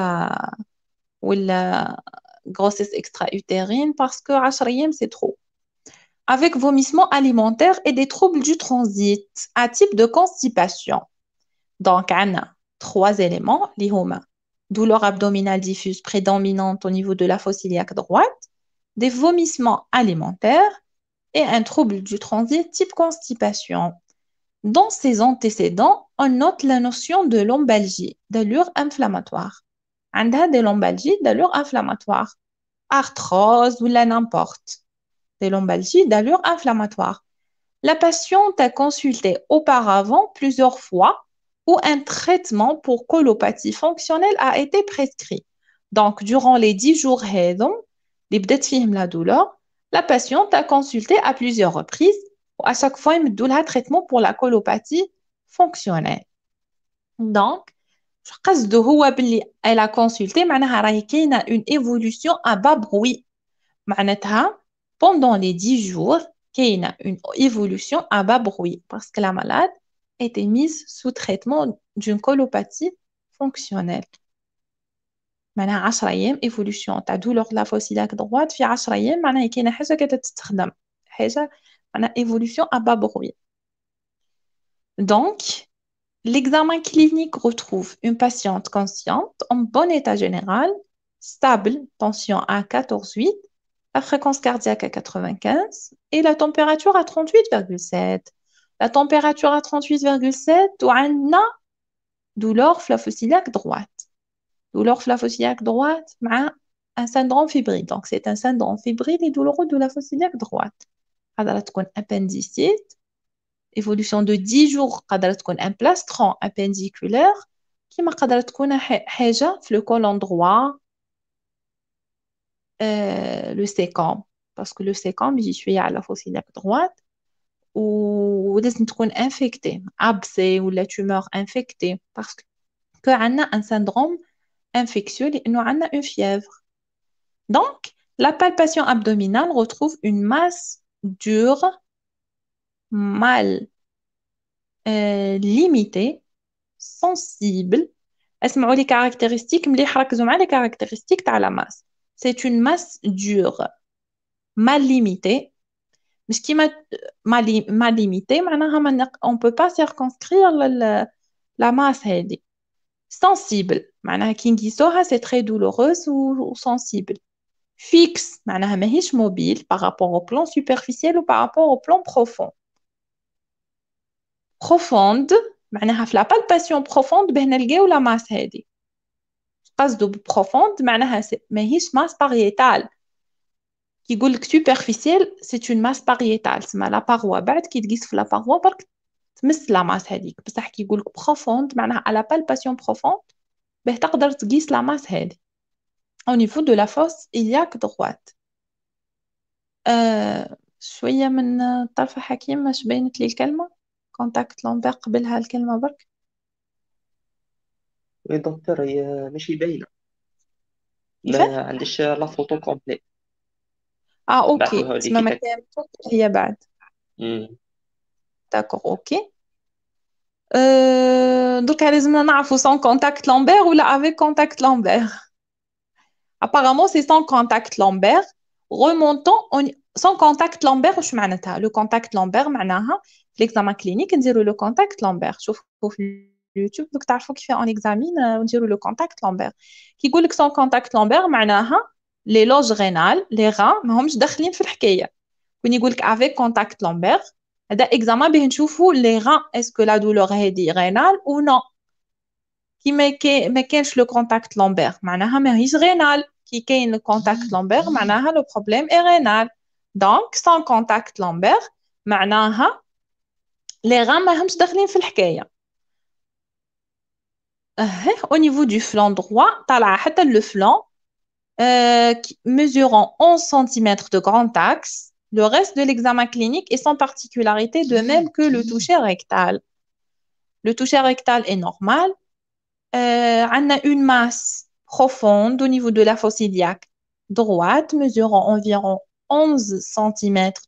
ولا grossesse extra-utérine parce que 10 أيام c'est trop. Avec vomissement alimentaire et des troubles du transit, un type de constipation. Donc, on a 3 éléments, les homa. Douleur abdominale diffuse prédominante au niveau de la fosse iliaque droite, des vomissements alimentaires et un trouble du transit type constipation. Dans ces antécédents, on note la notion de lombalgie, d'allure inflammatoire. On a des lombalgies d'allure inflammatoire, arthrose ou n'importe. Des lombalgies d'allure inflammatoire. La patiente a consulté auparavant plusieurs fois où un traitement pour colopathie fonctionnelle a été prescrit. Donc, durant les 10 jours les بدات فيهم la douleur, la patiente a consulté à plusieurs reprises et à chaque fois, il me un traitement pour la colopathie fonctionnelle. Donc, قصده هو باللي elle a consulté معناها راهي كاينه une évolution à bas bruit. معناتها pendant les 10 jours, كاينه une évolution à bas bruit parce que la malade était mise sous traitement d'une colopathie fonctionnelle. معناها 10 أيام évolution تاع douleur de la fosse iliaque droite في 10 أيام معناها كاينه حاجه كتستخدم حاجه معناها évolution à bas bruit. Donc, l'examen clinique retrouve une patiente consciente en bon état général, stable, tension à 14,8, la fréquence cardiaque à 95 et la température à 38,7. La température à 38,7 ou un douleur في la fosse iliaque droite. Douleur في la fosse iliaque droite مع un syndrome fébrile. Donc, c'est un syndrome fébrile et douloureux de la fosse iliaque droite. قادرة تكون appendicite, évolution de 10 jours قادرة تكون un plastron appendiculaire كيما قادرة تكون حاجة في le côlon droit, le sécom parce que le sécom يجي شوية على la fosse iliaque droite ولازم تكون infectée abcès ولا tumeur infectée parce que عندنا un syndrome infectieux لأنه عندنا une fièvre. Donc, la palpation abdominale retrouve une masse dure, mal limitée, sensible. اسمعوا les caractéristiques مليح ركزوا مع les caractéristiques تاع la masse. C'est une masse dure, mal limitée. مش كيما mal limitée معناها on peut pas circonscrire la masse هذه. Sensible معناها كي نقيسوها c'est très douloureuse ou sensible. fixe معناها ماهيش mobile par rapport au plan superficiel ou par rapport au plan profond. Profonde معناها في la palpation profonde باه نلقاو la masse هذه. قصده profonde معناها ماهيش masse pariétale. كي يقول لك superficiel c'est une masse pariétale تسمى la paroi بعد كي تقيس في la paroi برك تمس la masse هذيك بصح كي يقول لك profonde معناها à la palpation profonde باه تقدر تقيس la masse هذه. Au niveau de la fosse iliaque droite. شوية من طرف حكيم مش بينت لي الكلمة كونتاكت لومبير قبلها الكلمة برك. وي دكتور هي ماشي باينة، كيفاه؟ ما عنديش لا فوتو كومبليت. اوكي بعثوها لي تسمى كي ما تك. كان هي بعد. مم. داكوغ اوكي. دوكا لازمنا نعرفوا سون كونتاكت لومبير ولا افيك كونتاكت لومبير. apparemment c'est sans contact lombaire remontant sans contact lombaire واش معناتها لو كونتاكت لومبير معناها في ليكزامان كلينيك نديروا لو كونتاكت لومبير شوفوا في اليوتيوب دوك تعرفوا كيف اون اكزامين ونديروا لو كونتاكت لومبير كي يقول لك سون كونتاكت لومبير معناها لي لوج غينال لي غان ما همش داخلين في الحكايه كون يقول لك افيك كونتاكت لومبير هذا اكزامان باه نشوفوا لي غان اسكو لا دولور هذه غينال او نو كي ما كاينش لو كونتاكت لومبير معناها ماهيش غينال كي كاين لو كونتاكت لومبير معناها لو بروبليم اي غينال دونك سون كونتاكت لومبير معناها لي غان ما همش داخلين في الحكايه au niveau du flanc droit طالعه حتى le flanc mesurant 11 cm de grand axe le reste de l'examen clinique est sans particularité de même que le toucher rectal le toucher rectal est normal on a une masse profonde au niveau de la fosse iliaque droite, mesurant environ 11 cm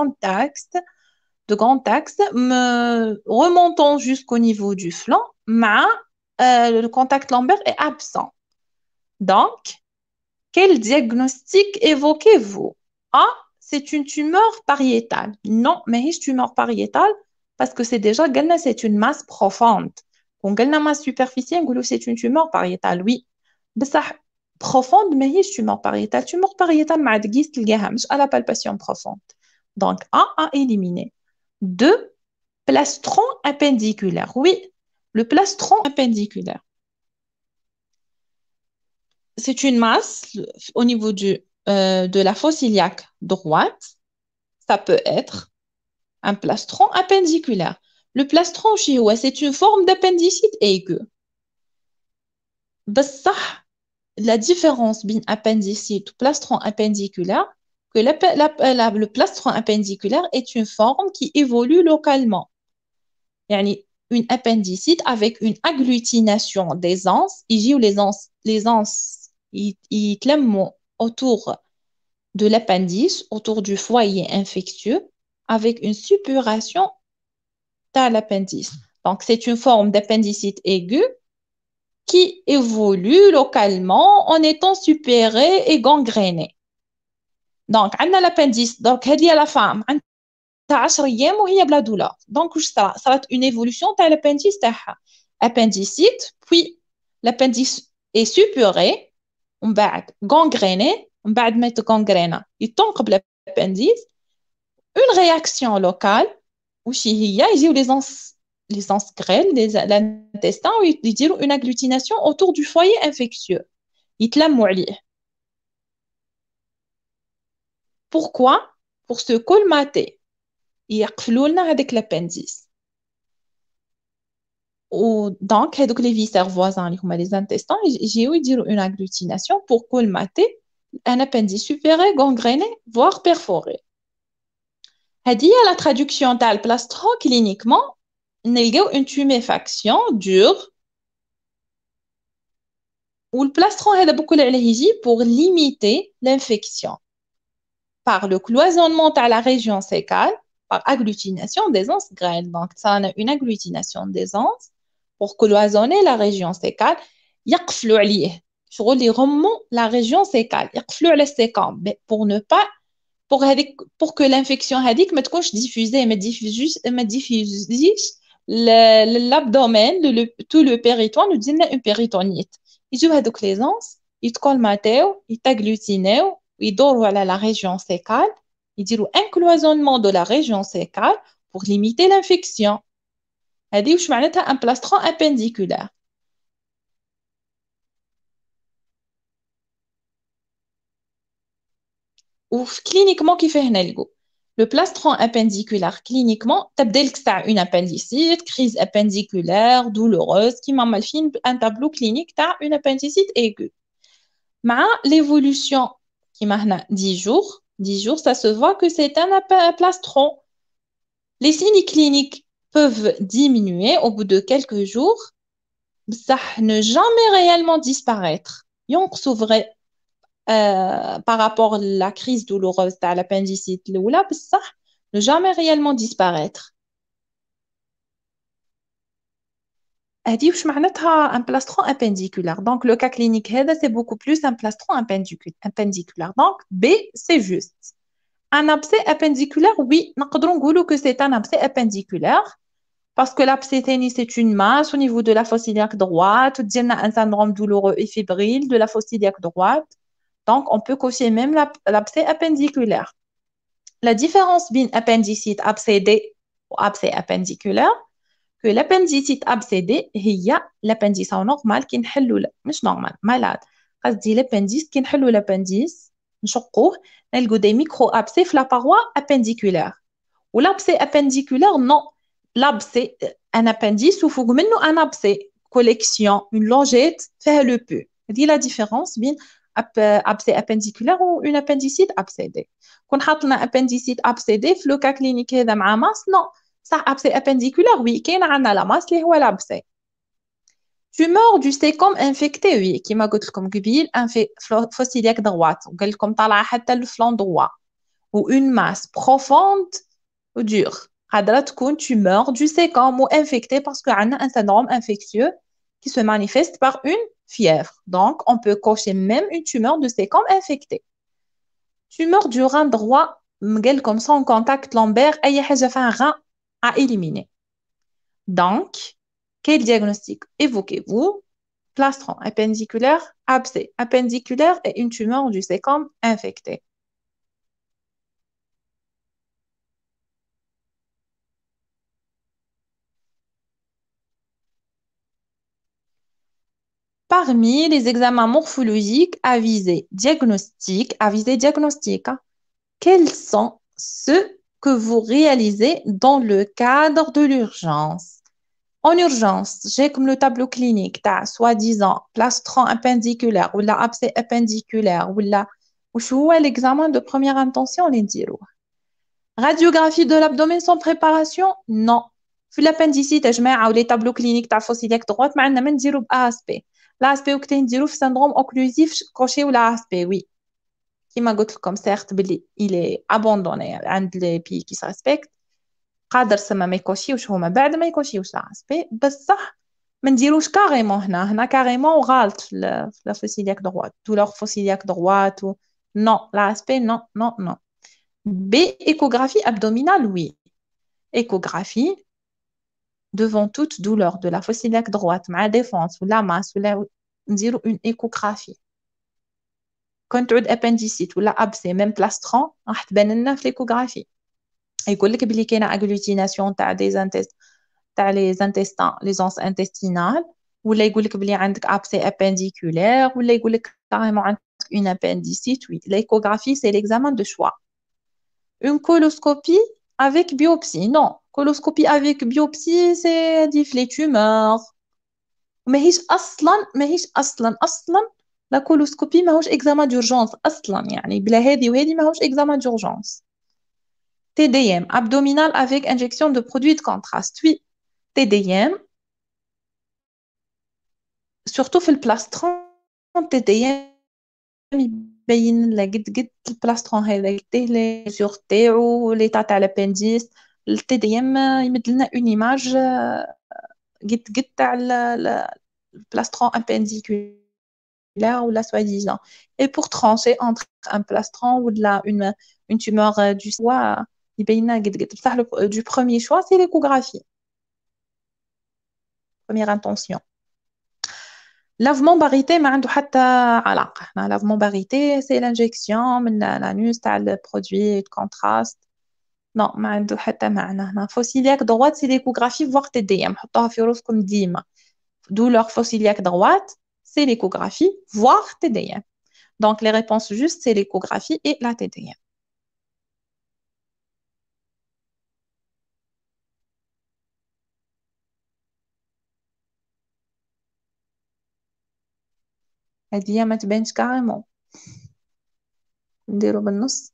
de grand axe, remontant jusqu'au niveau du flanc, mais le contact lombaire est absent. Donc, quel diagnostic évoquez-vous? A, c'est une tumeur pariétale. Non, mais c'est une tumeur pariétale parce que c'est déjà, c'est une masse profonde. Quand on a masse superficielle, c'est une tumeur pariétale, oui. Mais ça, profonde, mais c'est une tumeur pariétale. Tumeur pariétale, مع تقيس تلقاها مش à la palpation profonde. Donc, A à éliminer. 2, plastron appendiculaire. Oui, le plastron appendiculaire. C'est une masse au niveau de la fosse iliaque droite. Ça peut être un plastron appendiculaire. Le plastron, c'est une forme d'appendicite aiguë. La différence entre appendicite et plastron appendiculaire, que le plastron appendiculaire est une forme qui évolue localement. يعني une appendicite avec une agglutination des anses, ici où les anses ils clèment autour de l'appendice, autour du foyer infectieux, avec une suppuration de l'appendice. Donc, c'est une forme d'appendicite aiguë qui évolue localement en étant suppurée et gangrénée. Donc, on a l'appendice. Donc, هذه la femme. 10 ايام وهي بلا دولار دونك واش صارت اون ايفولوشن تاع الابنديس تاعها appendicite puis l'appendice est suppuré ومن بعد gangréné ومن بعد ما يتغانغرينا يتنقب l'appendice une réaction locale واش هي يجيو les anses grêles l'intestin ويديروا une agglutination autour du foyer infectieux يتلموا عليه pourquoi pour se colmater يقفلوا لنا هذاك l'appendice ودونك هذوك لي فيسير فوازان اللي هما لي زانتيستان يجيو يديروا اون اغلوتيناسيون بور كولماتي ان appendice supéré gangréné voire perforé هذه هي لا ترادكسيون تاع البلاسترون كلينيكمون نلقاو اون tuméfaction dure والبلاسترون هذا بكل عليه يجي pour limiter l'infection par le cloisonnement تاع la région sécale par agglutination des anses grêles. Donc, ça a une agglutination des anses pour cloisonner la région sécale. يقفلوا عليه. شغل يغموا la région sécale. يقفلوا على السيكام pour ne pas pour que l'infection هذيك ما تكونش diffusée ما diffuseيش l'abdomen tout le péritoine ودير لنا une péritonite. يجيو هذوك les anses يتكولماتيو يتاغلوتينيو ويدوروا على la région sécale يديروا un cloisonnement de la région sécale pour limiter l'infection. هذه واش معناتها un plastron appendiculaire. وفي كلينيكمون كيفاه نلقوا لو بلاسترون ابانديكولار كلينيكمون تبدا لك تاع اون ابانديسيت كريز ابانديكولار دولوروز كيما مالفين ان تابلو كلينيك تاع اون ابانديسيت ايغو مع l'évolution كيما هنا 10 jours 10 jours ça se voit que c'est un plastron. Les signes cliniques peuvent diminuer au bout de quelques jours بصح ne jamais réellement disparaître ينقصوا vrai par rapport à la crise douloureuse de l'appendicite الأولى بصح ne jamais réellement disparaître. هذه واش معناتها un plastron appendiculaire. Donc le cas clinique هذا c'est beaucoup plus un plastron appendiculaire. Donc B c'est juste. Un abcès appendiculaire, oui, نقدروا نقولوا que c'est un abcès appendiculaire parce que l'abcès تاني c'est une masse au niveau de la fosse iliaque droite وتجينا un syndrome douloureux et fébrile de la fosse iliaque droite. Donc, on peut cocher même l'abcès appendiculaire. La différence entre appendicite abcédé ou abcès appendiculaire, que l'appendicite abcédé, c'est l'appendice normal qui n'est pas normal, malade. قصدي l'appendice qui نحلو l'appendice نشقوه نلقو des micro-abcès في la paroi appendiculaire. Ou l'abcès appendiculaire, non. L'abcès, un appendice ou فوق منه un abcès, collection, une longette, fait le peu. C'est la différence entre abcès appendiculaire ou une appendicite abcédée. Quand on a un appendicite abcédé, في le cas clinique هذا مع masse, non. Ça, abcès appendiculaire, oui. كاين عندنا la masse اللي هو l'abcès. Tumeur du sécom infecté, oui. كما قلت لكم قبيل, fosse iliaque droite. وقال لكم طالعة حتى le flanc droit. Ou une masse profonde ou dure. قادرة تكون tumeur du sécom ou infecté parce qu'il y a un syndrome infectieux qui se manifeste par une fièvre. Donc, on peut cocher même une tumeur de sécom infectée. Tumeur du rein droit, comme ça en contact lombaire, أي حاجة فيها rein à éliminer. Donc, quel diagnostic évoquez-vous? Plastron appendiculaire, abcès appendiculaire et une tumeur du sécom infectée. Parmi les examens morphologiques à visée diagnostique, hein, quels sont ceux que vous réalisez dans le cadre de l'urgence? En urgence, j'ai comme le tableau clinique, soi-disant plastron appendiculaire ou abcès appendiculaire ou l'examen de première intention, les dire. Radiographie de l'abdomen sans préparation? Non. في l'appendicite, جماعة les tableaux cliniques تاع fosse iliaque droite ما عندنا ما نديرو بASP. L'ASP وقتها نديرو في syndrome occlusif coché ou l'ASP, oui. كيما قلت لكم certes بلي il est abandonné عند les pays qui se respectent. قادر سما ما يكوشيوش هما بعد ما يكوشيوش l'ASP بصح ما نديروش كاريمون هنا كاريمون وغالط في la fosse iliaque droite. Douleur fosse iliaque droite ou non, l'ASP non, non, non. B, échographie abdominale, oui. Échographie devant toute douleur de la fosse iliaque droite, ma défense ou la masse ou une échographie. Quand tu as appendicite ou la abcès, même plastron, راح تبان لنا في l'échographie. يقول لك بلي كاينه agglutination تاع les intestins, les anses intestinales, ولا يقول لك بلي عندك abcès appendiculaire, ولا يقول لك carrément عندك une appendicite, oui. L'échographie, c'est l'examen de choix. Une coloscopie avec biopsie, non. Coloscopie avec biopsie, c'est les tumeurs. ماهيش أصلاً la coloscopie ماهوش examen d'urgence أصلاً يعني بلا هذه وهذه ماهوش examen d'urgence. TDM, abdominal avec injection de produits de contraste. Oui, TDM, surtout في البلاسترون TDM يبين لها قد البلاسترون هذا قديه لي ميزور تاعو ليطا تاع لابنديس التي دي ام يمد لنا اون ايماج قد تاع البلاسترون appendiculaire ou la soi-disant. Et pour trancher entre un plastron ou une tumeur du foie, du premier choix, c'est l'échographie. Première intention. لافمون باغيتي ما عنده حتى علاقة. احنا لافمون باغيتي سي لانجيكسيون من لانوس تاع البرودوي كونتراست. نو ما عنده حتى معنى. هنا فوسيلياك droite سي ليكوغرافي فوار تي دي ام. حطوها في راسكم ديما. douleur fossiliaque droite, c'est l'échographie, voire TDM. Donc, les réponses justes, c'est l'échographie et la TDM. هذه ما تبانش كاريمون. نديرو بالنص.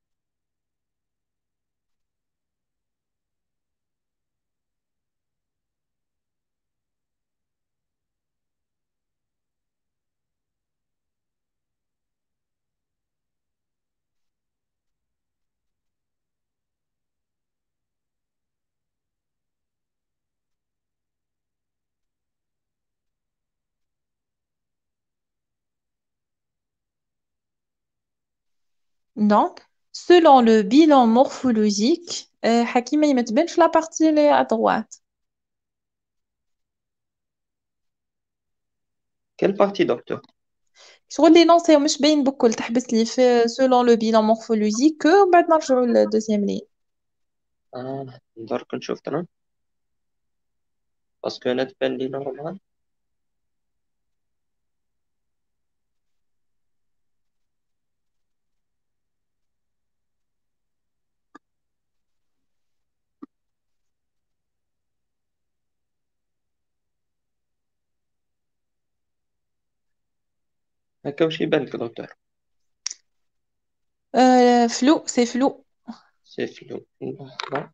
Donc, selon le bilan morphologique, Hakima, ما تبانش la partie اللي à droite. Quelle partie, docteur? شغل لي نونسي مش باين بكل. تحبس لي في selon le bilan morphologique ومن بعد نرجعو للدوزيام لين. درك نشوف أنا باسكو أنا تبان لي نورمال. هكا واش يبان لك دكتور؟ Flou, c'est flou. سي فلو لحظة.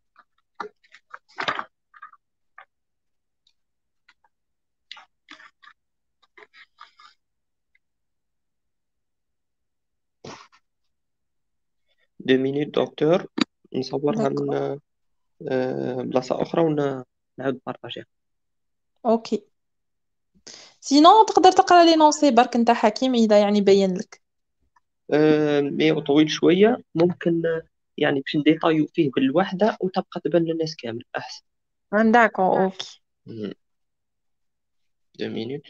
2 minutes دكتور، نصورها D'accord. من بلاصة أخرى ونعاود بارطاجيها. اوكي. سينون تقدر تقرا لي نونسي برك نتاع حكيم اذا يعني بين لك. مي طويل شوية، ممكن يعني باش نديطايو فيه بالوحدة وتبقى تبان للناس كامل أحسن. داكور اوكي. 2 minutes.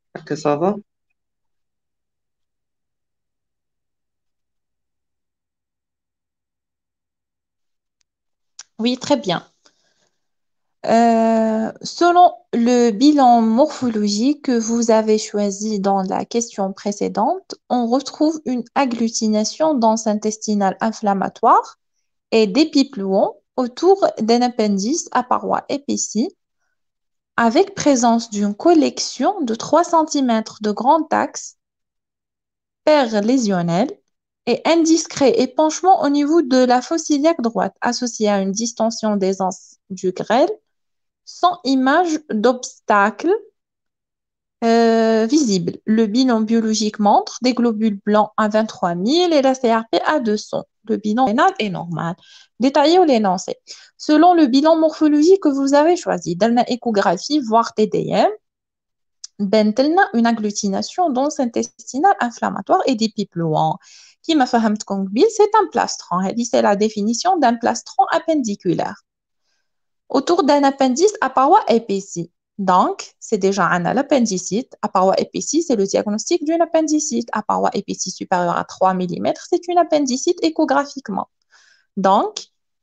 que ça va? Oui, très bien. Selon le bilan morphologique que vous avez choisi dans la question précédente, on retrouve une agglutination dense intestinale inflammatoire et dépipluant autour d'un appendice à parois épaissie avec présence d'une collection de 3 centimètres de grand axe perlésionnel et un discret épanchement au niveau de la fosse iliaque droite associé à une distension des anses du grêle sans image d'obstacle visible. Le bilan biologique montre des globules blancs à 23 000 et la CRP à 200. Le bilan rénal est normal. Détaillé ou l'énoncé. Selon le bilan morphologique que vous avez choisi, dans la échographie, voire TDM, بانت une agglutination dense intestinale inflammatoire et dépipluant. Qui m'a fait c'est un plastron. C'est la définition d'un plastron appendiculaire autour d'un appendice à paroi épaissie. Donc, c'est déjà un appendicite. À paroi épaissie, c'est le diagnostic d'une appendicite. À paroi épaissie supérieure à 3 mm, c'est une appendicite échographiquement. Donc,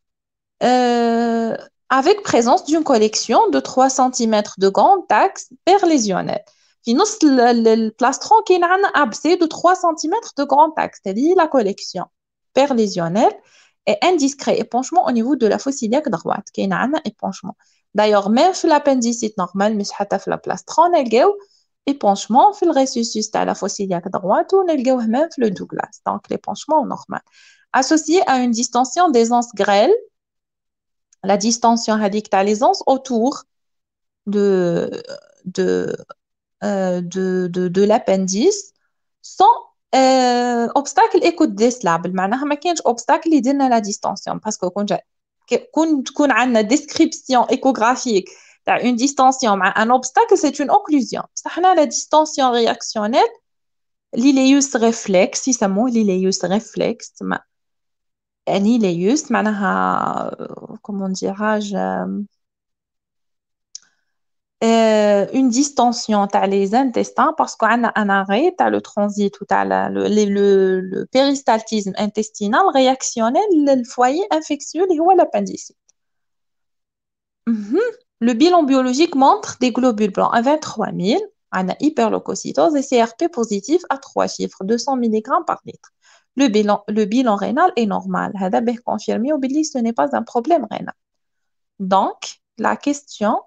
euh, avec présence d'une collection de 3 centimètres de grand axe perlésionnel. في نص البلاسترون كاين عندنا abcès de 3 centimètres de grand axe, c'est-à-dire la collection perlésionnelle et un discret épanchement au niveau de la fosse iliaque droite. كاين عندنا épanchement. D'ailleurs, même في l'appendicite normal, مش حتى في البلاسترون نلقاو épanchement في الريسوسيس تاع la fosse iliaque droite ونلقاوه même في le Douglas. Donc, l'épanchement normal. Associé à une distension des anses grêles, la distension radique l'aisance autour de, de, de l'appendice sans obstacle écoute décelable. معناها ما كاينش obstacle اللي يديرنا la distension parce que كون تكون عندنا description échographique تاع une distension مع un obstacle c'est une occlusion. بصح حنا la distension réactionnelle ليليوس ريفلكس يسموه ليليوس ريفلكس يعني ليوس معناها comment dirais-je une distension تاع les intestins parce qu'on a un arrêt تاع le transit ou تاع le péristaltisme intestinal réactionnel le foyer infectieux اللي هو l'appendicite. Mhm. Le bilan biologique montre des globules blancs à 23 000, on a hyperleucocytose et CRP positif à 3 chiffres, 200 mg par litre. Le bilan rénal est normal. هذا به confirmé au ce n'est pas un problème rénal. Donc, la question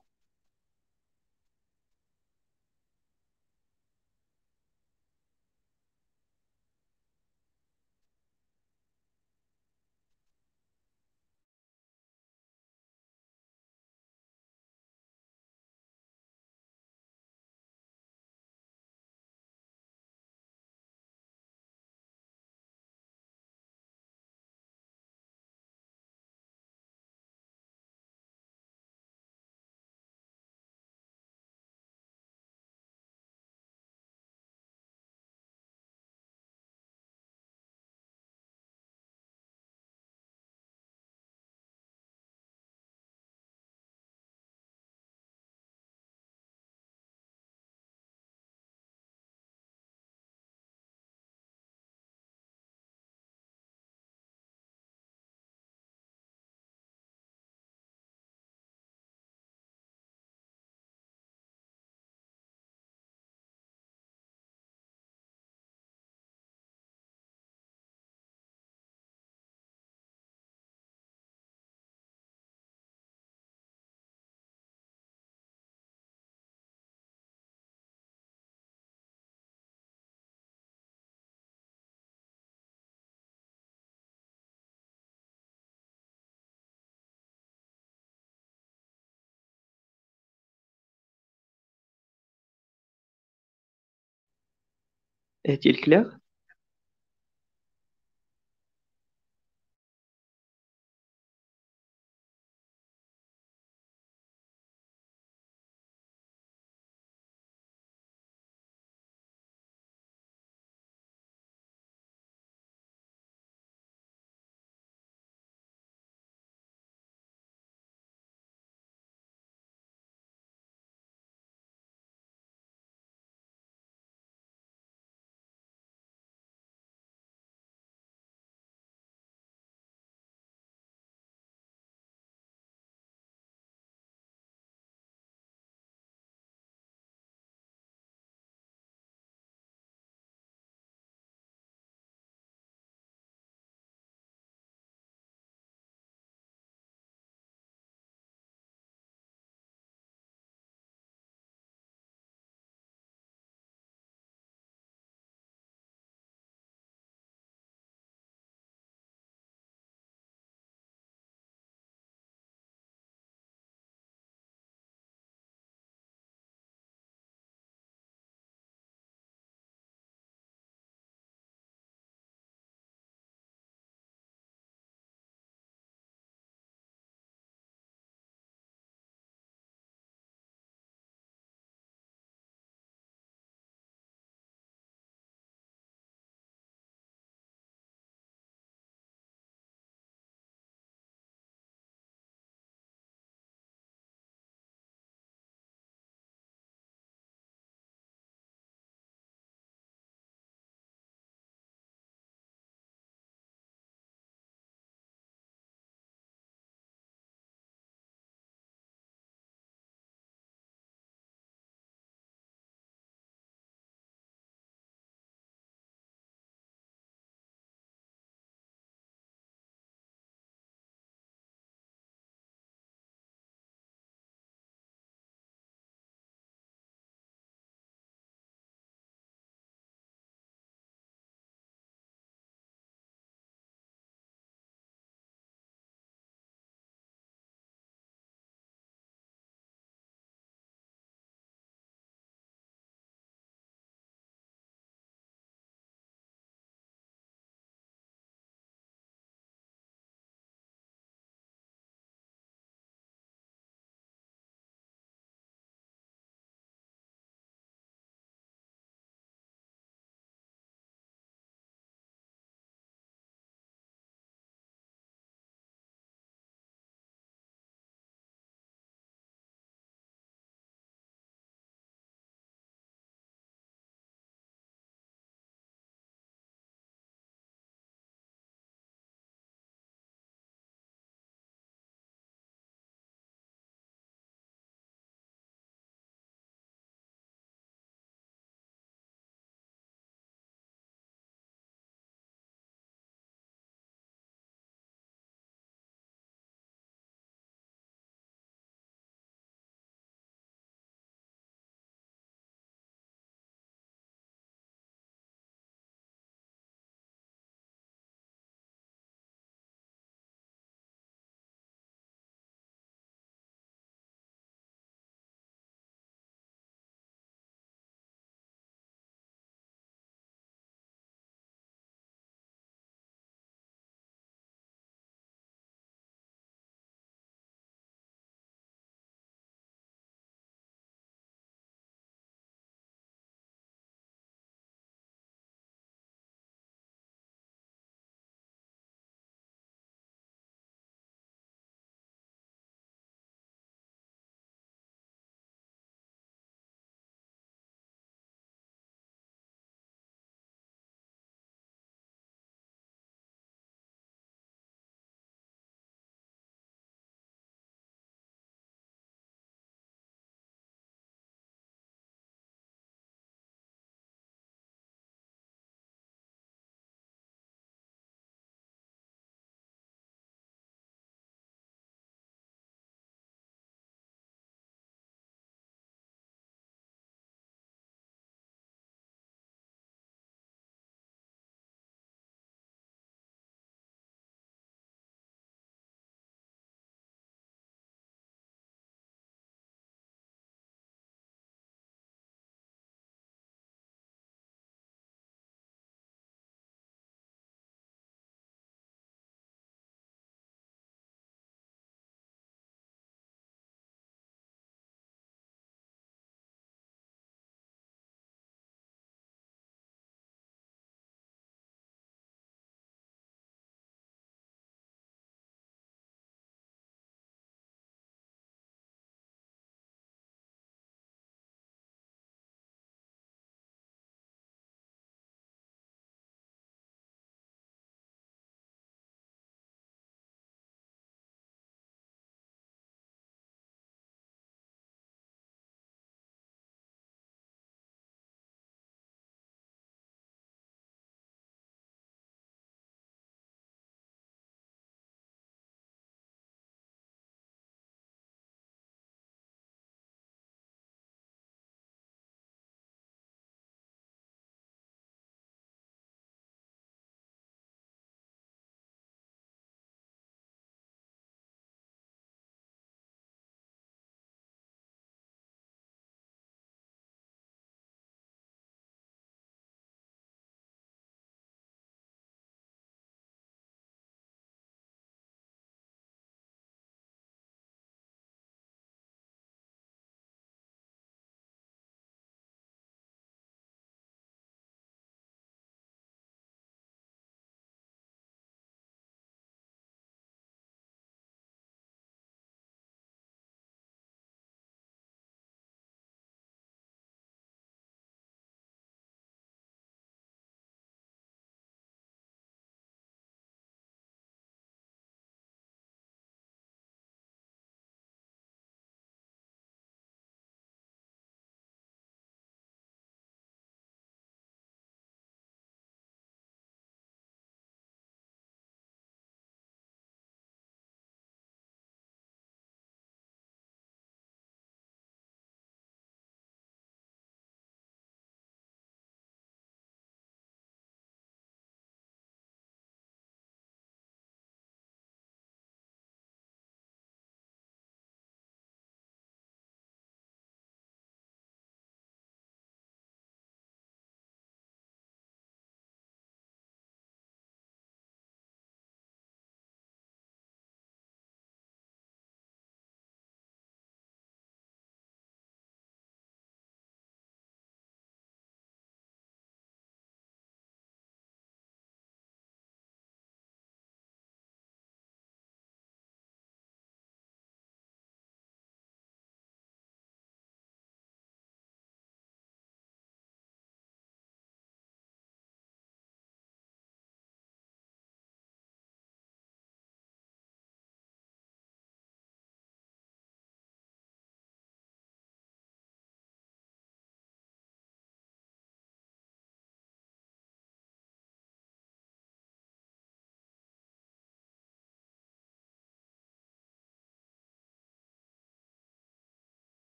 Est-il clair?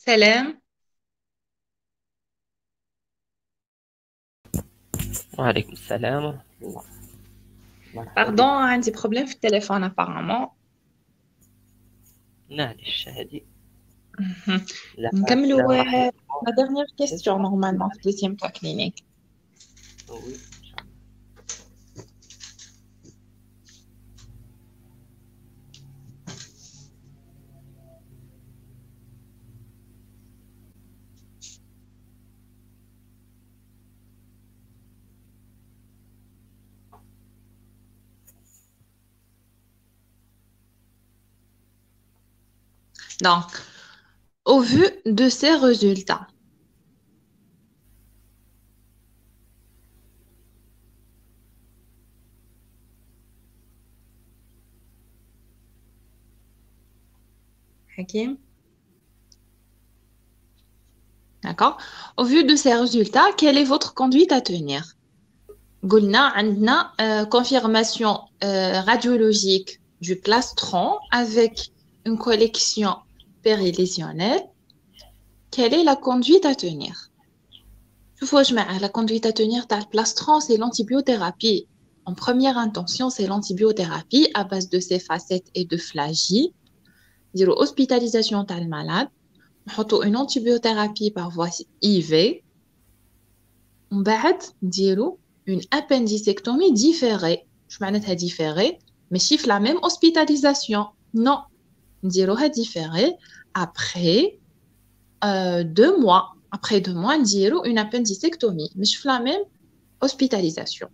Salam. وعليكم السلام ورحمة الله. مرحبا Pardon, بك. un petit problème sur le téléphone apparemment. معليش هادي. Mhm. لا نكملوا لا راح la dernière c'est question ça. normalement في deuxième cas clinique. Oui. Donc, au vu de ces résultats, Hakim, d'accord? Au vu de ces résultats, quelle est votre conduite à tenir? قلنا عندنا confirmation radiologique du plastron avec une collection périlésionnelle. Quelle est la conduite à tenir? شوفوا يا جماعة la conduite à tenir تاع البلاسترون c'est l'antibiothérapie. En première intention, c'est l'antibiothérapie à base de céphacettes et de flagyl. نديرو hospitalisation تاع المالade. نحطو une antibiothérapie par voie IV. ومن بعد نديرو une appendicectomie différée. شو معناتها différée؟ ماشي في la même hospitalisation. Non, نديروها différée après 2 mois. Après 2 mois, نديرو une appendicectomie. مش في la même hospitalisation.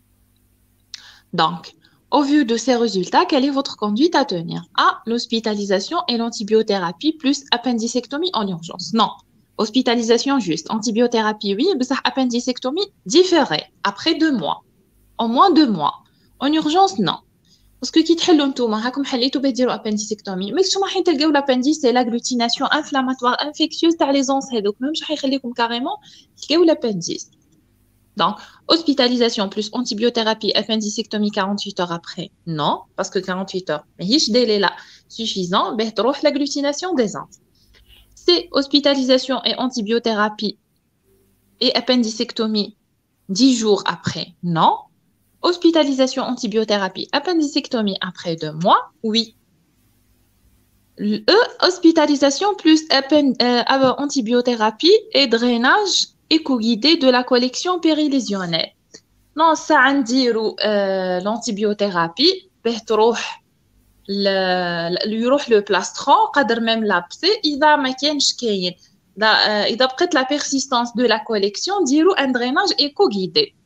Donc, au vu de ces résultats, quelle est votre conduite à tenir? A. L'hospitalisation et l'antibiothérapie plus appendicectomie en urgence. Non. Hospitalisation juste. Antibiothérapie, oui, mais ça, appendicectomie différée après 2 mois. Au moins 2 mois. En urgence, non. Parce que كي تحلوا نتوما هاكم حليتوا بديروا appendicectomie ماكش راح تلقاو l'appendice c'est l'agglutination inflammatoire infectieuse تاع les os هذوك مش راح يخليكم كاريمون تلقاو l'appendice. Donc, hospitalisation plus antibiothérapie, appendicectomie 48 heures après. Non, parce que 48 heures, mais ce délai là suffisant, ben تروح l'agglutination des os. C'est hospitalisation et antibiothérapie et appendicectomie 10 jours après. Non. Hospitalisation, antibiothérapie, appendicectomie après 2 mois. Oui. Hospitalisation plus antibiothérapie et drainage éco-guidé de la collection périlésionnelle. Non, ça نديرو l'antibiothérapie باه تروح يروح لو بلاسترون قدر ميم لابسي اذا ما كانش كاين اذا بقيت لا بيرسيستانس دو لا كوليكسيون نديرو ان دريناج ايكو غيدي.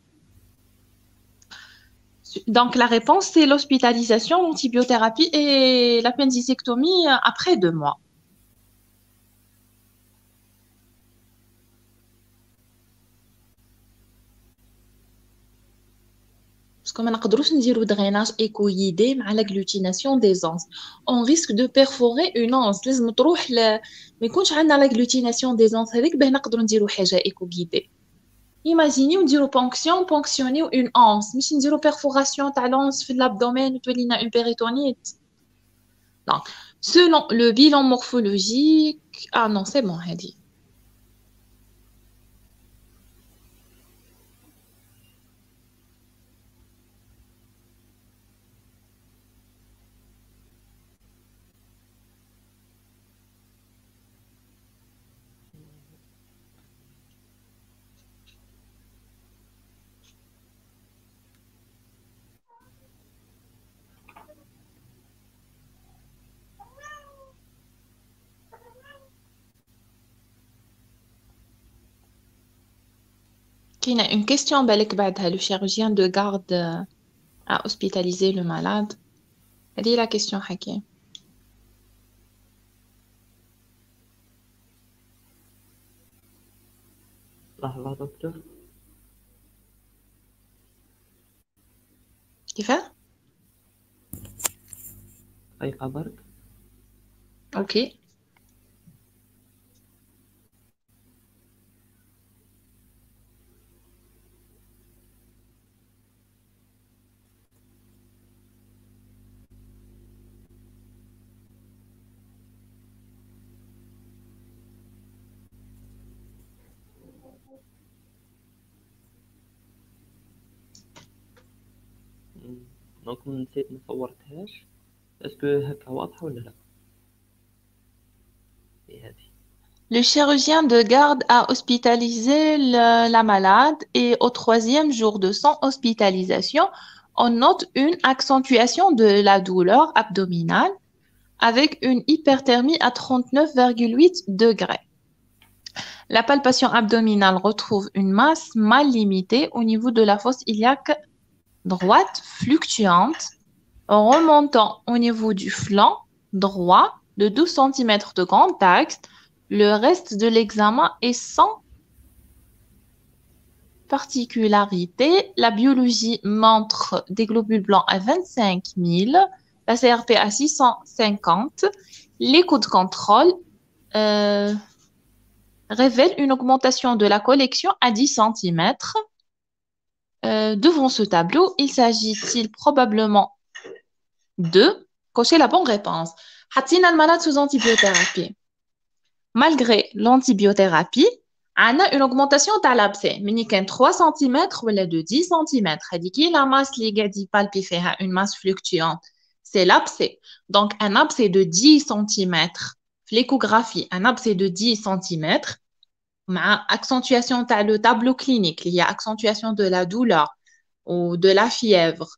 Donc la réponse c'est l'hospitalisation, l'antibiothérapie et l'appendicectomie après 2 mois. Parce que ما نقدروش نديرو drainage éco-guidé مع l'agglutination des anses. On risque de perforer une anse. لازم تروح ما يكونش عندنا l'agglutination des anses هذيك باه نقدروا نديرو حاجة éco-guidé. Imaginez نديرو ponctionner une anse مش نديرو perforation تاع l'anse في l'abdomen وتولي لنا une péritonite. Donc, selon le bilan morphologique, ah non, c'est bon, هذه. Qui a une question بالك بعدها le chirurgien de garde a hospitalisé le malade. هذه la question حكي. لحظة دكتور. كيفاه؟ دقيقة برك. اوكي. دونك نسيت ما صورتهاش. اسكو هكا واضحة ولا لا؟ هي هذه. Le chirurgien de garde a hospitalisé la malade et au troisième jour de son hospitalisation, on note une accentuation de la douleur abdominale avec une hyperthermie à 39,8 degrés. La palpation abdominale retrouve une masse mal limitée au niveau de la fosse iliaque droite fluctuante, remontant au niveau du flanc droit de 12 cm de grand axe. Le reste de l'examen est sans particularité. La biologie montre des globules blancs à 25 000, la CRP à 650. L'écho de contrôle révèle une augmentation de la collection à 10 cm. Devant ce tableau, il s'agit-il probablement de cocher la bonne réponse. حطينا المرض sous antibiothérapie. Malgré l'antibiothérapie, on a une augmentation de l'abcès. Mais il y a 3 cm ou de 10 cm. C'est la masse qui est palpée, une masse fluctuante. C'est l'abcès. Donc, un abcès de 10 cm, l'échographie, un abcès de 10 cm, accentuation le tableau clinique, il y a accentuation de la douleur ou de la fièvre,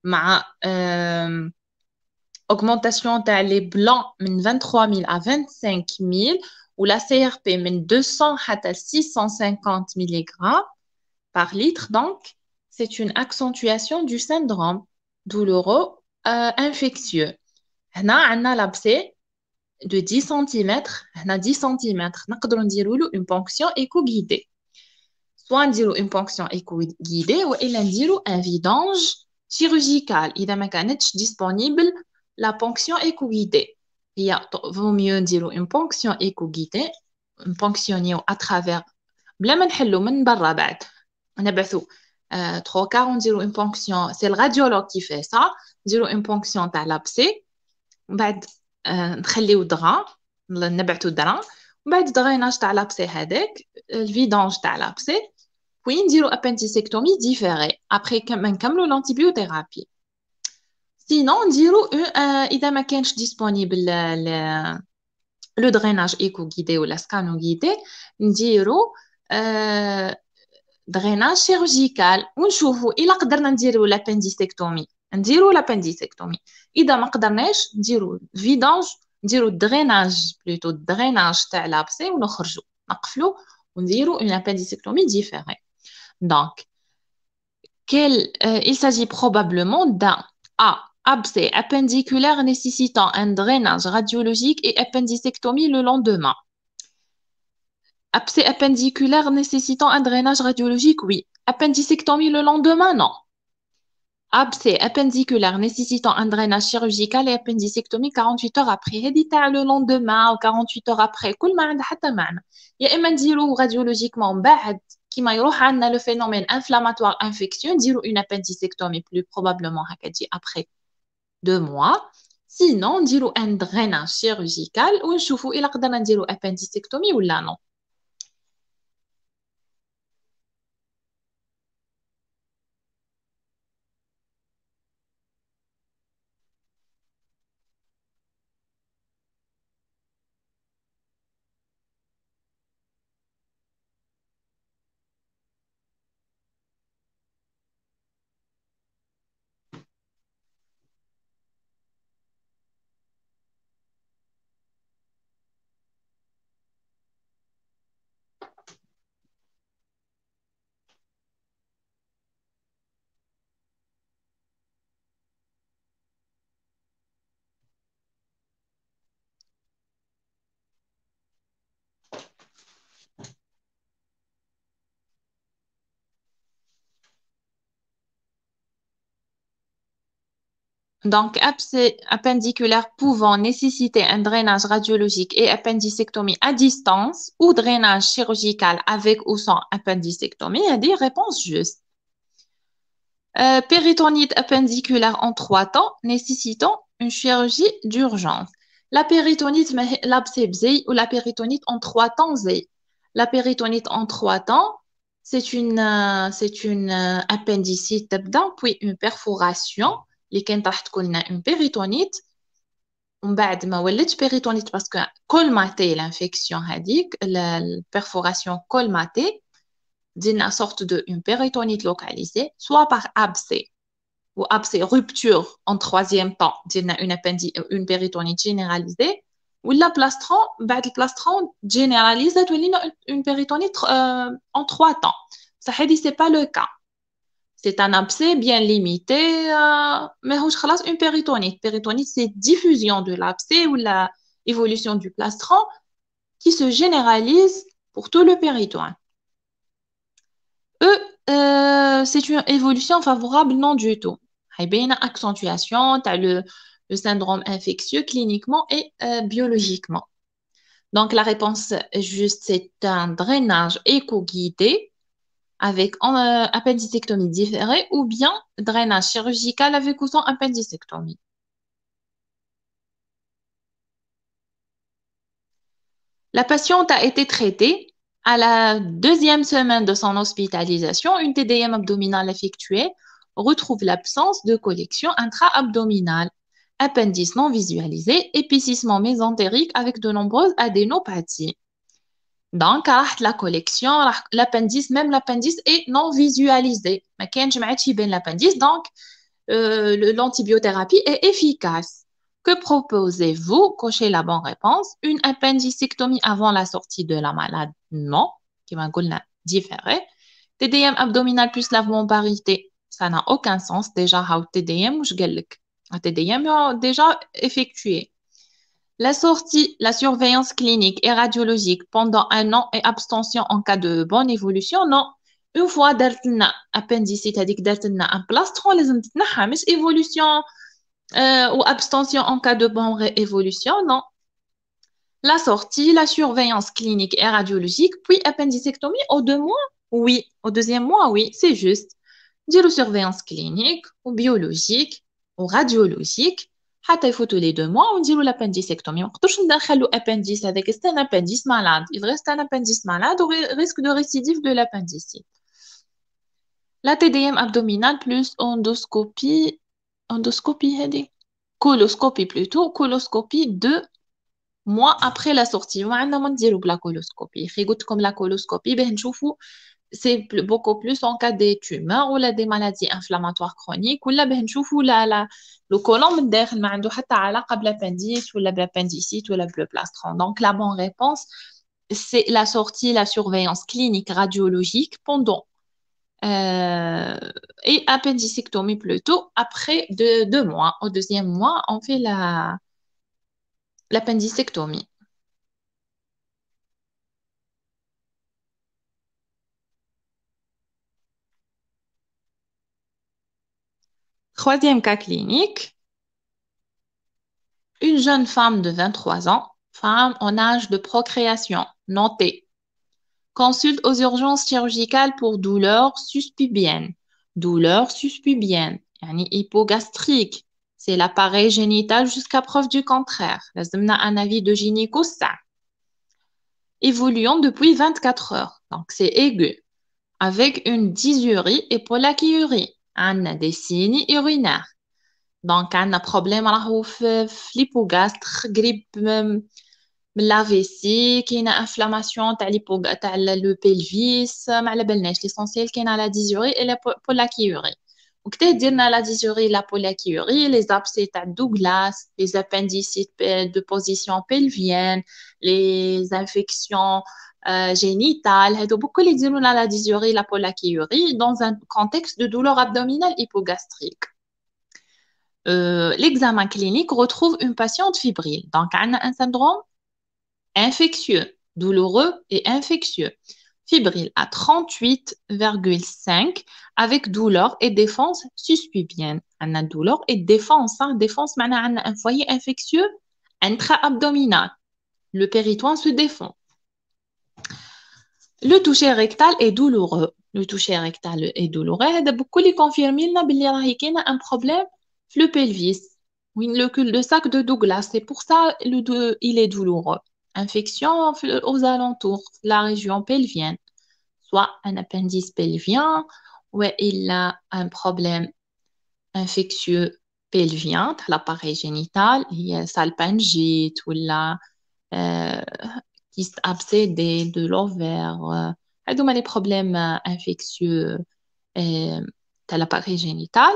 augmentation les blancs de 23 000 à 25 000 ou la CRP de 200 à 650 mg par litre. Donc, c'est une accentuation du syndrome douloureux infectieux. On a l'abcès de 10 cm, on a 10 cm, on a une ponction éco-guidée. Soit on a une ponction éco-guidée ou on a un vidange chirurgical. Il n'est pas disponible la ponction éco-guidée. Il vaut mieux dire une ponction éco-guidée, une ponction à travers. بلا ما نحلو من برا بعد نبعثو 3 quarts نديرو une ponction, c'est le radiologue qui fait ça, نديرو une ponction تاع l'abcès بعد نخليو دغا نبعثو درا بعد دريناج تاع l'abcès هذاك الفيدانج تاع l'abcès puis نديرو appendicectomie différée après ما نكملو l'antibiothérapie. Sinon نديرو اذا ما كانش disponible le drainage éco-guidé ou la scano-guidé نديرو drainage chirurgical ونشوفوا إلا قدرنا نديرو l'appendicectomie نديرو l'appendicectomie. إذا ما قدرناش نديرو فيدانج نديرو drainage plutôt drainage تاع l'abcès ونخرجو نقفلو ونديرو une appendicectomie différée. Donc, il s'agit probablement d'un A. Abcès appendiculaire nécessitant un drainage radiologique et appendicectomie le lendemain. Abcès appendiculaire nécessitant un drainage radiologique, oui. Appendicectomie le lendemain, non. Abcès appendiculaire nécessitant un drainage chirurgical et appendicectomie 48 heures après. Hédita le lendemain ou 48 heures après. كل ما عندها حتى معنى. يا إما نديرو radiologiquement بعد كيما يروح عندنا le phénomène inflammatoire infectieux نديرو une appendicectomie plus probablement هكا après 2 mois. Sinon نديرو un drainage chirurgical ونشوفوا إلا قدرنا نديرو appendicectomie ولا non. Donc, abcès appendiculaire pouvant nécessiter un drainage radiologique et appendicectomie à distance ou drainage chirurgical avec ou sans appendicectomie, il y a des réponses justes. Péritonite appendiculaire en 3 temps nécessitant une chirurgie d'urgence. La péritonite, l'abcès bzei ou la péritonite en 3 temps zei. La péritonite en 3 temps, c'est une appendicite تبدا puis une perforation اللي كانت راح تكون لنا une péritonite ومن بعد ما ولات péritonite parce que colmaté l'infection هذيك الperforation colmatée d'une sorte de une péritonite localisée soit par abcès ou abcès rupture en troisième temps d'une une péritonite généralisée ou la plastron بعد البلاسترون généralisée تولينا une péritonite en trois temps ça c'est pas le cas. C'est un abcès bien limité, mais هوش خلاص une péritonite. Péritonite, c'est diffusion de l'abcès ou la évolution du plastron qui se généralise pour tout le péritoine. Eux, c'est une évolution favorable, non du tout. Il y a une accentuation, tu as le syndrome infectieux cliniquement et biologiquement. Donc, la réponse juste, c'est un drainage éco-guidé avec appendicectomie différée ou bien drainage chirurgical avec ou sans appendicectomie. La patiente a été traitée. À la deuxième semaine de son hospitalisation, une TDM abdominale effectuée retrouve l'absence de collection intra-abdominale, appendice non visualisé, épicissement mésentérique avec de nombreuses adénopathies. Donc, la collection, l'appendice, même l'appendice est non visualisé. ما كانش ما عادش يبان l'appendice, donc l'antibiothérapie est efficace. Que proposez-vous? Cochez la bonne réponse. Une appendicectomie avant la sortie de la malade? Non. Qui m'a dit différé. TDM abdominal plus lavement parité? Ça n'a aucun sens. Déjà, TDM, je galek. TDM déjà effectué. La sortie, la surveillance clinique et radiologique pendant un an et abstention en cas de bonne évolution? Non. Une fois درت لنا appendicite هذيك درت لنا un plastron لازم تتنحى مش évolution ou abstention en cas de bonne évolution? Non. La sortie, la surveillance clinique et radiologique, puis appendicectomie aux 2 mois? Oui. Au deuxième mois, oui, c'est juste. Dire surveillance clinique ou biologique ou radiologique. حتى يفوتوا les 2 mois ونديروا l'appendicectomie. ما نقدرش ندخلوا appendice هذاك c'est un appendice malade. Il reste un appendice malade au risque de récidive de l'appendicite. La TDM abdominale plus endoscopie هذه coloscopie plutôt, coloscopie 2 mois après la sortie. ما عندنا ما نديروا بلا coloscopie. خي قلت لكم la coloscopie باه نشوفوا c'est beaucoup plus en cas des tumeurs ou des maladies inflammatoires chroniques ou باه نشوفوا le côlon من الداخل ما عنده حتى علاقة بالappendice ولا بالاppendicite ولا بالplastron. Donc la bonne réponse c'est la sortie, la surveillance clinique radiologique pendant et appendicectomie plutôt après 2 mois. Au deuxième mois, on fait l'appendicectomie. Troisième cas clinique, une jeune femme de 23 ans, femme en âge de procréation, notée, consulte aux urgences chirurgicales pour douleurs suspubiennes. Douleurs suspubiennes, yani hypogastrique, c'est l'appareil génital jusqu'à preuve du contraire. لازمنا un avis de gynéco ça. Évoluant depuis 24 heures, donc c'est aigu, avec une dysurie et pollakiurie, des signes urinaires. Donc, un problème راهو في l'hypogastre, grippe من la vessie, كاينه inflammation تاع le pelvis, ما على بالناش l'essentiel كاينه la dysurie et la pollakiurie. وكتاه درنا la dysurie, la pollakiurie, les abcès تاع Douglas, les appendicites de position pelvienne, les infections génitales, هادو beaucoup اللي يديروا لنا la dysurie, la pollakiurie dans un contexte de douleur abdominale hypogastrique. L'examen clinique retrouve une patiente fébrile. Donc, on a un syndrome infectieux, douloureux et infectieux. Fébrile à 38,5 avec douleur et défense suspubienne. On a douleur et défense. Défense, on a un foyer infectieux intra-abdominal. Le péritoine se défend. Le toucher rectal est douloureux. Le toucher rectal est douloureux. هذا beaucoup اللي confirme لنا باللي راهي كاينه un problème le pelvis. Oui, le cul-de-sac de Douglas. C'est pour ça il est douloureux. Infection aux alentours, la région pelvienne. soit un appendice pelvien ou il a un problème infectieux pelvien تاع l'appareil génital هي salpingite ولا kyste abcédé de l'ovaire هذوما les problèmes infectieux تاع l'appareil génital.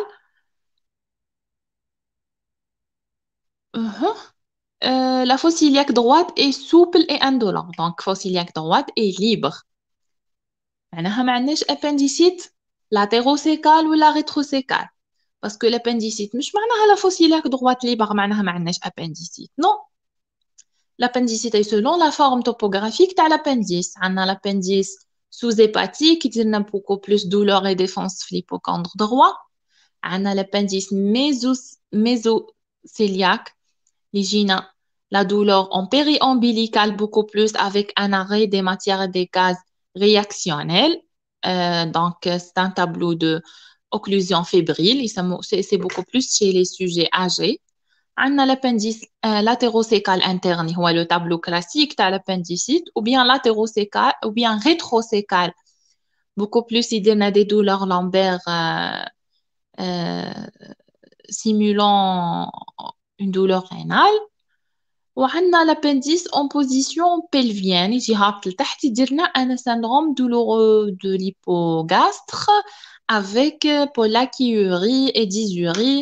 Mhm. La fosse iliaque droite est souple et indolente. Donc, fosse iliaque droite est libre. معناها ما عندناش appendicite latérocécal ولا rétrocécal. Parce que l'appendicite مش معناها la fosse iliaque droite libre معناها ما عندناش appendicite. Non. L'appendicite est selon la forme topographique de l'appendice. On a l'appendice sous-hépatique qui donne beaucoup plus douleur et défense في l'hippocondre droit. On a l'appendice mésocéliaque l'hygiène, la douleur en périombilical beaucoup plus avec un arrêt des matières et des gaz réactionnels. Donc, c'est un tableau de occlusion fébrile. C'est beaucoup plus chez les sujets âgés. On a l'appendice latérocécal interne, c'est le tableau classique de l'appendicite, ou bien latérocécal, ou bien rétrocécal. Beaucoup plus, il y a des douleurs lombaires euh, simulant une douleur rénale. وعندنا l'appendice en position pelvienne يجي هابط لتحت يدير لنا un syndrome douloureux de l'hypogastre avec pollakiurie et dysurie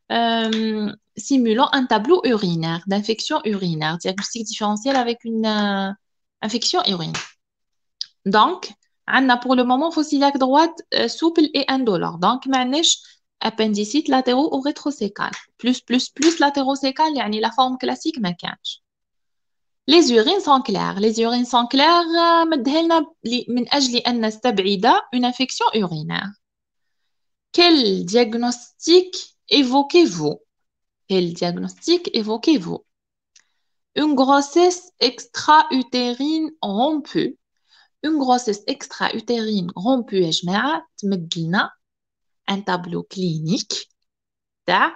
simulant un tableau urinaire d'infection urinaire, diagnostic différentiel avec une infection urinaire. Donc, عندنا pour le moment fossiliaque droite souple et indolore. Donc, معناش appendicite latéraux ou rétrocécal. Plus latérocécal, يعني la forme classique ما كانش. Les urines sont claires. Les urines sont claires مدهلنا من أجل أن نستبعد une infection urinaire. Quel diagnostic évoquez-vous? Quel diagnostic évoquez-vous? Une grossesse extra-utérine rompue. Une grossesse extra-utérine rompue يا جماعة تمد لنا un tableau clinique تاع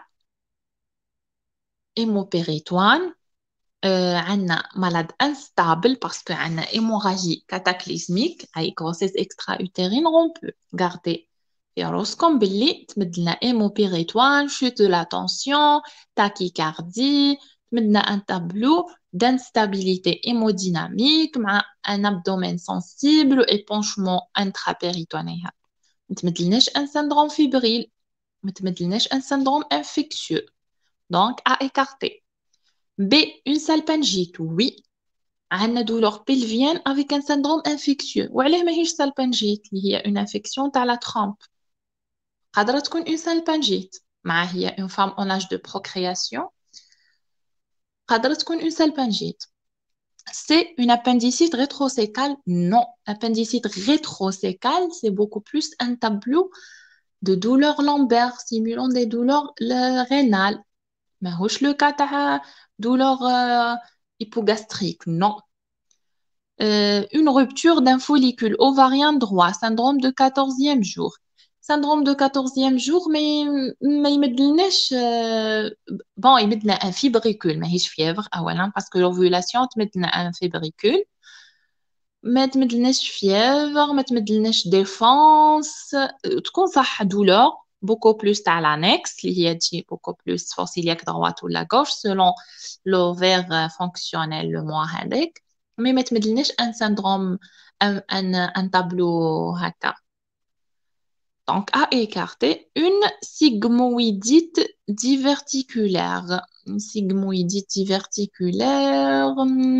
hémopéritoine. عندنا malade instable parce que عندنا hémorragie cataclysmique أي grossesse extra-utérine rompue. Gardez فيروسكم باللي تمد لنا hémopéritoine, chute de la tension, tachycardie, تمد لنا un tableau d'instabilité hémodynamique مع un abdomen sensible, épanchement intrapéritonéal. ما تمدلناش un syndrome fébrile, ما تمدلناش un syndrome infectieux. Donc, à écarter. B, une salpingite, oui. عندنا douleur pelvienne avec un syndrome infectieux. وعلاه ماهيش salpingite اللي هي une infection تاع la trompe. قادرة تكون une salpingite. مع هي une femme en âge de procréation. قادرة تكون une salpingite. C'est une appendicite rétrocécale? Non. Appendicite rétrocécale, c'est beaucoup plus un tableau de douleurs lombaires simulant des douleurs rénales. Mais le cas de douleur hypogastrique, non. Une rupture d'un follicule ovarien droit, syndrome de 14e jour. Syndrome de 14e jour, mais il me bon, il me un fibricule, mais il fièvre, parce que l'ovulation, il me un fibricule. ما تمدلناش fièvre, ما تمدلناش défense, تكون صح douleur, beaucoup plus تاع l'annexe, اللي هي تجي beaucoup plus fossiliaque droite ou la gauche, selon l'ovaire fonctionnel le mois هذاك, mais ما تمدلناش un syndrome, un tableau هكا. Donc, à écarter, une sigmoïdite diverticulaire. Une sigmoïdite diverticulaire,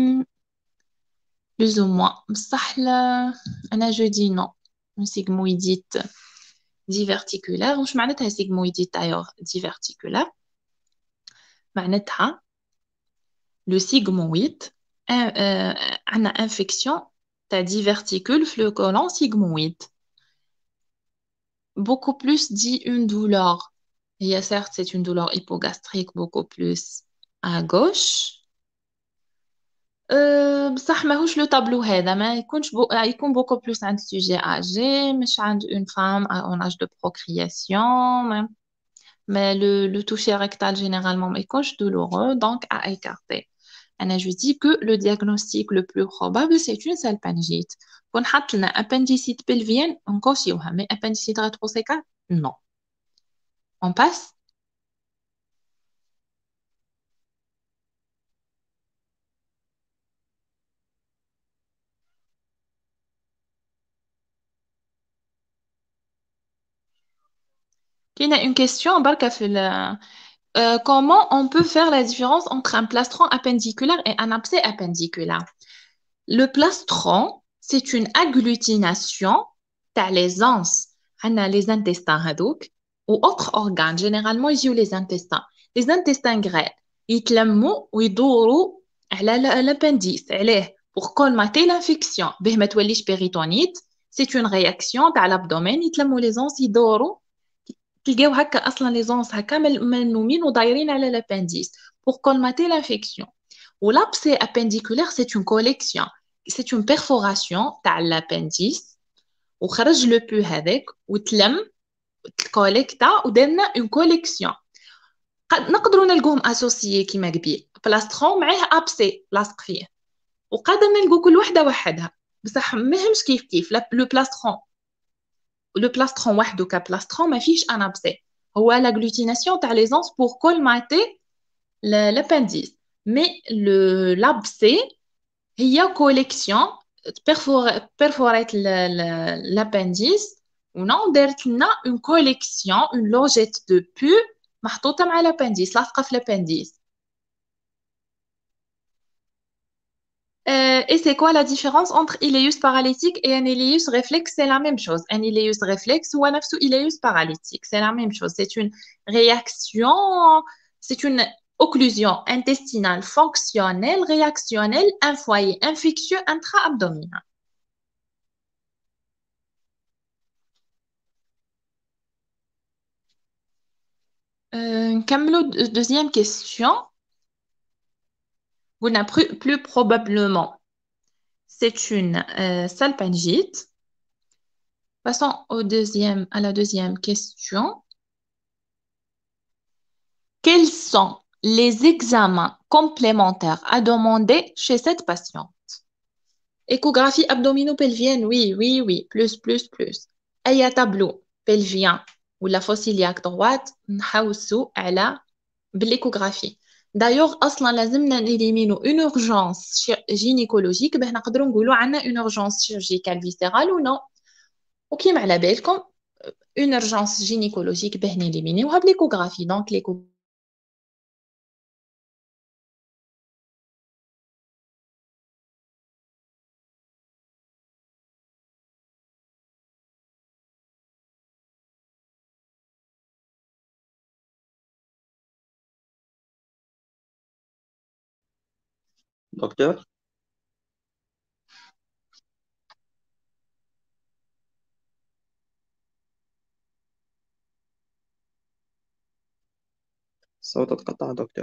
plus ou moins. بصح أنا je dis non. Une sigmoïdite diverticulaire. وش معناتها sigmoïdite d'ailleurs diverticulaire? معناتها le sigmoïde عندنا infection تاع diverticule في le côlon sigmoïde. Beaucoup plus dit une douleur. Et certes, c'est une douleur hypogastrique beaucoup plus à gauche. بصح ماهوش لو تابلو هذا ما يكونش يكون beaucoup plus عند sujet âgé مش عند une femme en âge de procréation mais le toucher rectal généralement ما يكونش douloureux donc à écarter. Je dis que le diagnostic le plus probable, c'est une salpingite. On a une appendicite pelvienne, on cautionne, mais appendicite rétrosécale, non. On passe. Il y a une question, Barka, comment on peut faire la différence entre un plastron appendiculaire et un abcès appendiculaire? Le plastron, c'est une agglutination تاع les anses. عندنا les intestins هذوك ou autres organes. Généralement, ils ont les intestins. Les intestins grêles يتلموا ويدوروا على l'appendice عليه pour colmater l'infection. به ما توليش péritonite. C'est une réaction تاع l'abdomen. يتلموا les anses يدوروا تلقاو هكا اصلا les anses هكا ملمومين ودايرين على l'appendice pour colmater l'infection. Ou l'abcès appendiculaire, c'est une collection. C'est une perforation تاع l'appendice وخرج le pu هذاك وتلم الكوليكتا ودرنا une collection. نقدروا نلقوهم اسوسيي كيما قبيل بلاسترون معاه ابسي لاصق فيه وقادرنا نلقوا كل وحده وحدها بصح ماهمش كيف كيف لو بلاسترون وحده كبلاسترون ما فيش ان ابسي هو لاغلوتيناسيون تاع لي زونس بور كولماتي l'appendice. Mais l'abcès, il y a collection, perforer l'appendice, ou non, on a une collection, une logette de pu, محطوطة مع l'appendice, لاصقة في l'appendice. Et c'est quoi la différence entre ileus paralytique et un ileus réflexe? C'est la même chose. Un ileus réflexe ou un ileus paralytique, c'est la même chose. C'est une réaction, c'est une occlusion intestinale fonctionnelle, réactionnelle, un foyer infectieux intra-abdominal. Camelo, deuxième question. Vous n'avez plus probablement, c'est une salpingite. Passons à la deuxième question. Quels sont les examens complémentaires à demander chez cette patiente? Échographie abdominopelvienne, oui, oui, oui, plus, plus, plus. أي tableau pelvien ou la fossiliaque droite نحوسوا على بالéchographie. D'ailleurs, أصلا لازمنا نإليمينو une urgence gynécologique باه نقدروا نقولوا عندنا une urgence chirurgicale viscérale ou non. وكيما على بالكم une urgence gynécologique باه نإليمينيوها بالéchographie. Donc, l'échographie docteur. صوتك قطع دكتور.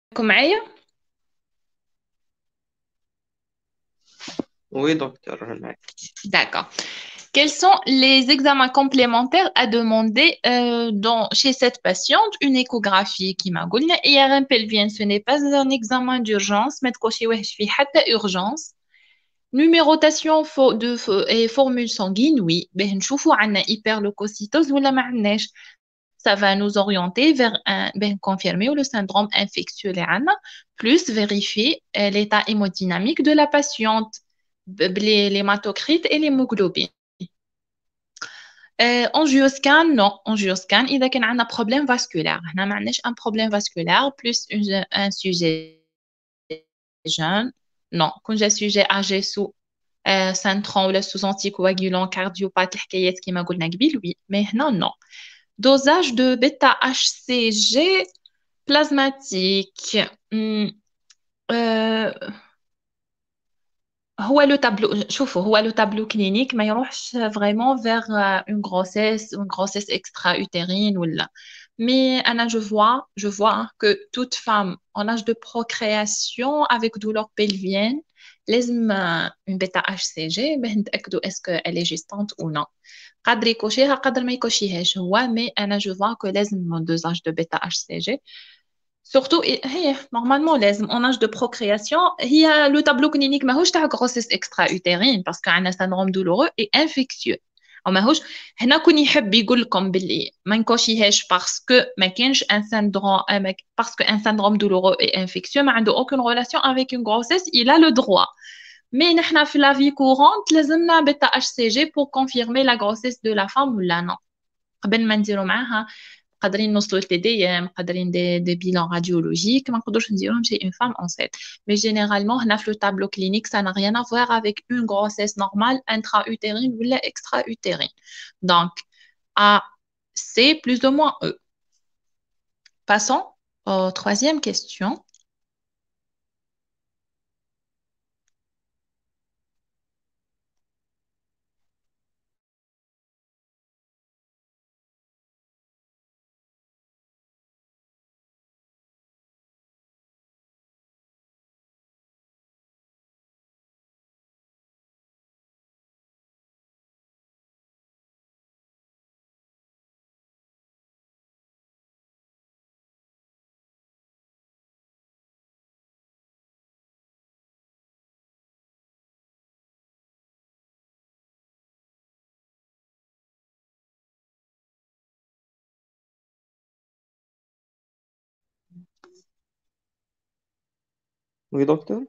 معايا؟ وي دكتور معك. D'accord. Quels sont les examens complémentaires à demander chez cette patiente? Une échographie qui m'a dit IRM pelvienne, ce n'est pas un examen d'urgence, mais de urgence. Numérotation et formule sanguine, oui. Ben, نشوفوا عنا hyperleucocytose ولا ما عندناش. Ça va nous orienter vers confirmer le syndrome infectieux les عنا, plus vérifier l'état hémodynamique de la patiente, l'hématocrite et l'hémoglobine. Angioscan, non. Angioscan, إذا كان عندنا problème vasculaire. احنا ما عندناش un problème vasculaire plus un sujet jeune. Non. Quand j'ai sujet âgé sous syndrome ou le sous anticoagulant cardiopathe الحكايات كيما قلنا قبيل, oui. Mais non, non. Dosage de bêta-HCG plasmatique. Euh, هو le tableau clinique ما يروحش vraiment vers une grossesse extra-utérine ولا. Mais Anna, je vois hein, que toute femme en âge de procréation avec douleur pelvienne لازم une bêta HCG باش نتأكدوا est-ce qu'elle est gestante ou non. قادر يكوشيها قادر ما يكوشيهاش هو, mais أنا je vois que لازم dosage de bêta HCG. Surtout, normalement, en âge de procréation, il y a le tableau clinique ماهوش تاع grossesse extra-utérine parce qu'un syndrome douloureux et infectieux. أو ماهوش هنا كون يحب يقول لكم باللي ما نكوشيهاش parce que ما كاينش un syndrome parce que un syndrome douloureux et infectieux ما عنده aucune relation avec une grossesse, il a le droit. Mais نحنا في la vie courante لازمنا bêta HCG pour confirmer la grossesse de la femme ولا non. قبل ما نديرو معاها قادرين نوصلوا لتي دي ام, قادرين دي بيلان راديولوجيك, ما نقدروش نديروهم chez une femme enceinte. Mais généralement هنا في le tableau clinique ça n'a rien à voir avec une grossesse normale intra-utérine ou extra-utérine. Donc A, C plus ou moins E. Passons aux troisième question. وي دكتور.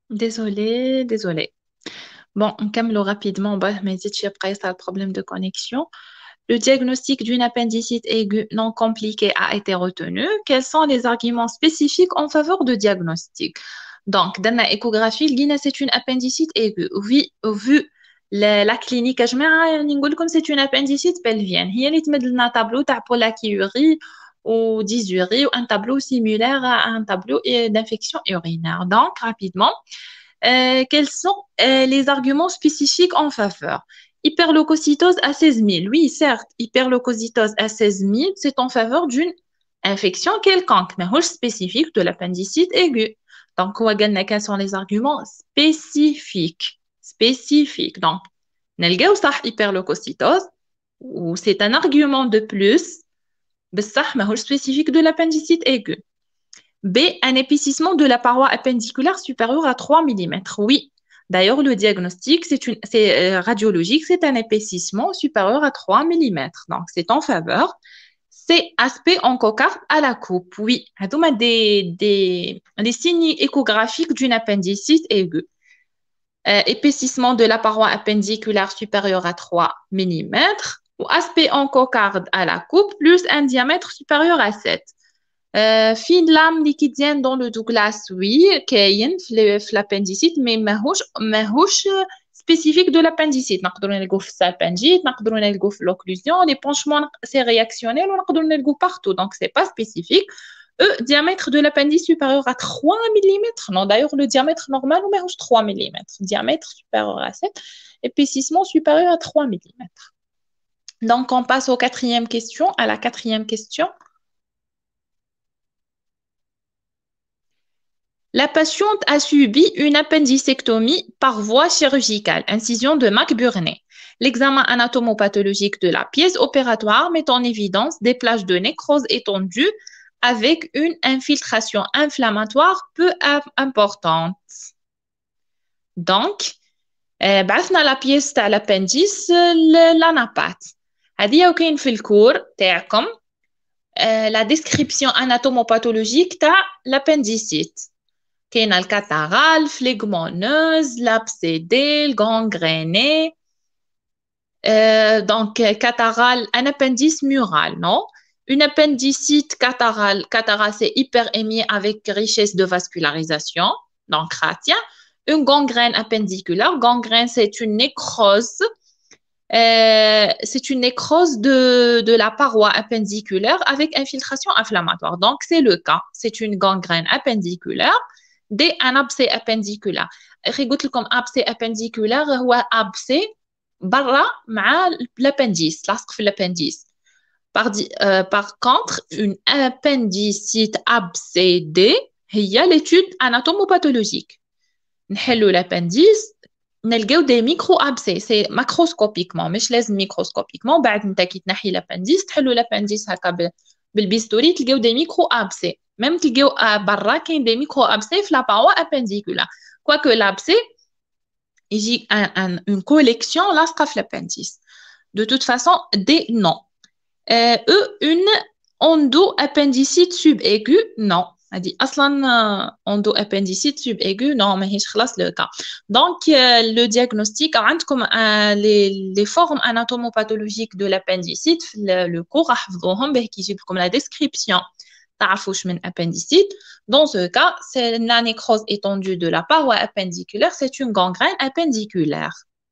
Désolée, désolée. Bon, on calme rapidement. Bah, mais dites, après ça, le problème de connexion. Le diagnostic d'une appendicite aiguë non compliquée a été retenu. Quels sont les arguments spécifiques en faveur de diagnostic? Donc, dans la échographie, c'est une appendicite aiguë. Oui, vu la clinique, je vais comme c'est une appendicite pelvienne. Il y a un tableau de pollakiurie ou dysurie ou un tableau similaire à un tableau d'infection urinaire. Donc, rapidement, quels sont les arguments spécifiques en faveur? Hyperleucocytose à 16 000. Oui, certes, hyperleucocytose à 16 000, c'est en faveur d'une infection quelconque, mais pas spécifique de l'appendicite aiguë. Donc, on va gagner quels sont les arguments spécifiques. Spécifiques. Donc, نلقاو صح hyperleucocytose, ou c'est un argument de plus, بصح ماهوش spécifique de l'appendicite aiguë. B, un épaississement de la paroi appendiculaire supérieure à 3 mm. Oui, d'ailleurs, le diagnostic radiologique, c'est un épaississement supérieur à 3 mm. Donc, c'est en faveur. C'est aspect oncocarpe à la coupe. Oui, des signes échographiques d'une appendicite aiguë. Épaississement de la paroi appendiculaire supérieure à 3 mm ou aspect oncocarde à la coupe plus un diamètre supérieur à 7. Fine lame liquidienne dans le Douglas, oui, كاين في l'appendicite, mais ماهوش spécifique de l'appendicite. نقدروا نلقوه في السالبنجيت, نقدروا نلقوه في l'occlusion, les penchements c'est réactionnel, ونقدروا نلقوه partout, donc c'est pas spécifique. Diamètre de l'appendice supérieur à 3 mm. Non, d'ailleurs, le diamètre normal, on met 3 mm. Diamètre supérieur à 7, épaississement supérieur à 3 mm. Donc, on passe à la quatrième question. La patiente a subi une appendicectomie par voie chirurgicale, incision de McBurney. L'examen anatomopathologique de la pièce opératoire met en évidence des plages de nécrose étendues avec une infiltration inflammatoire peu importante. Donc, بعثنا la pièce تاع l'appendice l'anapat. هذه وكاين في الكور تاعكم la description anatomopathologique تاع l'appendicite. كاين الكاتارال, phlegmoneuse, l'abcédé, le gangréné. Donc, catarale, un appendice mural, non? Une appendicite catarale, c'est hyperémie avec richesse de vascularisation, donc ratia. Une gangrène appendiculaire, gangrène, c'est une nécrose. C'est une nécrose de la paroi appendiculaire avec infiltration inflammatoire. Donc, c'est le cas. C'est une gangrène appendiculaire دي ان ابسي ابنديكولار. اخي قلت لكم ابسي ابنديكولار هو ابسي برا مع لابنديس لاصق في لابنديس. par contre une appendicite abcédée هي l'étude anatomopathologique. نحلو l'appendice نلقاو des micro-abcès, c'est macroscopiquement مش لازم microscopiquement. بعد انت كي تنحي l'appendice تحلو l'appendice هكا بالبيستوري تلقاو des micro-abcès. Même تلقاو برا كاين des micro-abcès في la paroi appendiculaire. Quoique l'abcès يجي une collection لاصقة في l'appendice. De toute façon, des non. Une endo-appendicite subaiguë, non. هذه اصلا endo-appendicite subaiguë, non, ماهيش خلاص le cas. Donc le diagnostic عندكم les formes anatomopathologiques de l'appendicite في le cours احفظوهم باش يجيب لكم la description. تعرفوش من appendicite. Dans ce cas, c'est la nécrose étendue de la paroi appendiculaire, c'est une gangrène appendiculaire.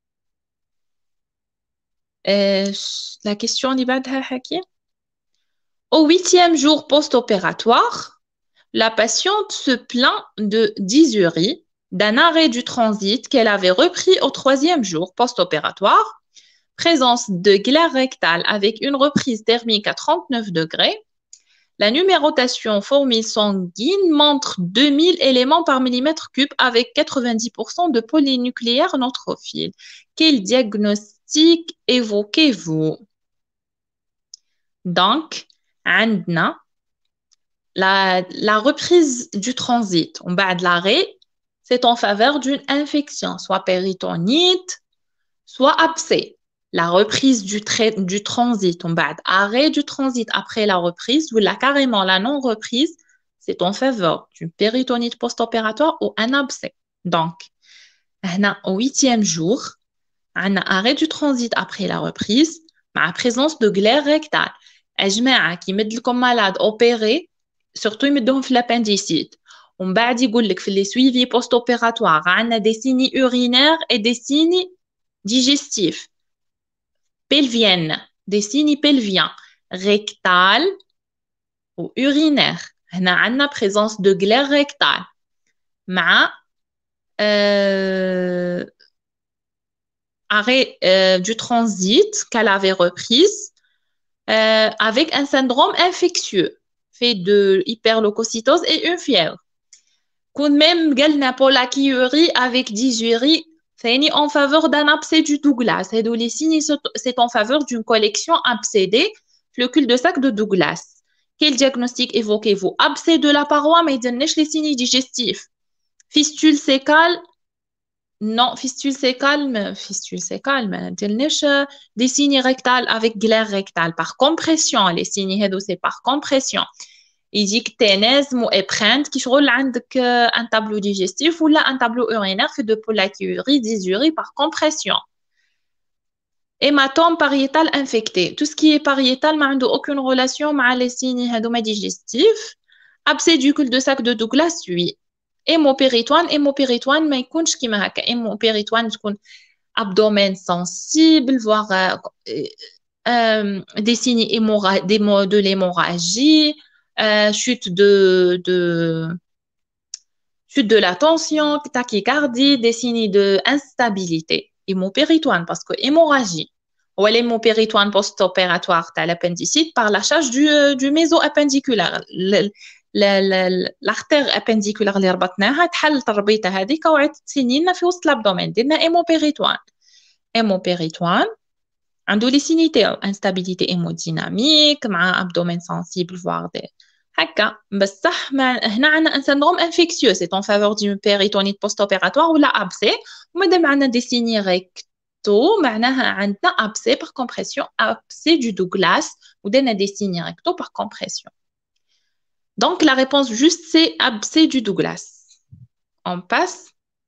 La question اللي بعدها حكي. Au 8e jour post-opératoire, la patiente se plaint de dysurie, d'un arrêt du transit qu'elle avait repris au 3e jour post-opératoire, présence de glaire rectale avec une reprise thermique à 39 degrés. La numérotation formule sanguine montre 2000 éléments par millimètre cube avec 90% de polynucléaires neutrophiles. Quel diagnostic évoquez-vous? Donc, عندنا la reprise du transit, en bas de l'arrêt, c'est en faveur d'une infection, soit péritonite, soit abcès. La reprise du transit, en bas, arrêt du transit après la reprise, ou là carrément la non-reprise, c'est en faveur d'une péritonite post-opératoire ou un abcès. Donc, au 8e jour, on a arrêt du transit après la reprise, ma présence de glaire rectale. الجماعة qui mettent comme malade opéré, surtout ils mettent l'appendicite. On va dire que les suivis post-opératoires, on a des signes urinaires et des signes digestifs, pelviennes, des signes pelviens, rectal ou urinaire. On a présence de glaire rectale. مع arrêt du transit qu'elle avait reprise avec un syndrome infectieux fait de hyperleucocytose et une fièvre. Quand même, قالنا pollakiurie avec dysurie, c'est en faveur d'un abcès du Douglas. Et les signes, c'est en faveur d'une collection abcédée, flocule de sac de Douglas. Quel diagnostic évoquez-vous? Abcès de la paroi, mais il n'y a les signes digestifs. Fistule sécale, non, fistule c'est calme. Des signes rectales avec glaire rectale par compression. Les signes c'est par compression. Il dit que ténèse ou épreinte qui roule un tableau digestif ou là un tableau urinaire fait de pollakiurie, dysurie par compression. Hématome pariétal infecté. Tout ce qui est pariétal n'a aucune relation avec les signes digestifs. Abcès du cul de sac de Douglas, oui. Hémopéritoine, mais il يكونش كيما هكا. Hémopéritoine تكون abdomen sensible, voire des signes de l'hémorragie, chute de la tension, tachycardie, des signes d'instabilité. Hémopéritoine, parce que hémorragie, ou l'hémopéritoine post-opératoire de l'appendicite par la charge du méso-appendiculaire. l'artère appendiculaire اللي ربطناها تحلت الربيطه هذيك وعدت سنيننا في وسط الابدومين درنا ايموبيريتوان عنده لي سيني تاعو انستابيليتي ايموديناميك مع ابدومين سنسيبل فوار دي هكا بصح هنا عندنا ان سندروم انفيكسيو سي اون فافور دي بيريتونيت بوست اوبيراتوار ولا ابسي ومادام عندنا دي سيني ريكتو معناها عندنا ابسي بار كومبريسيون ابسي دو دوغلاس ودرنا دي سيني ريكتو بار كومبريسيون. Donc, la réponse juste, c'est abcès du Douglas. On passe.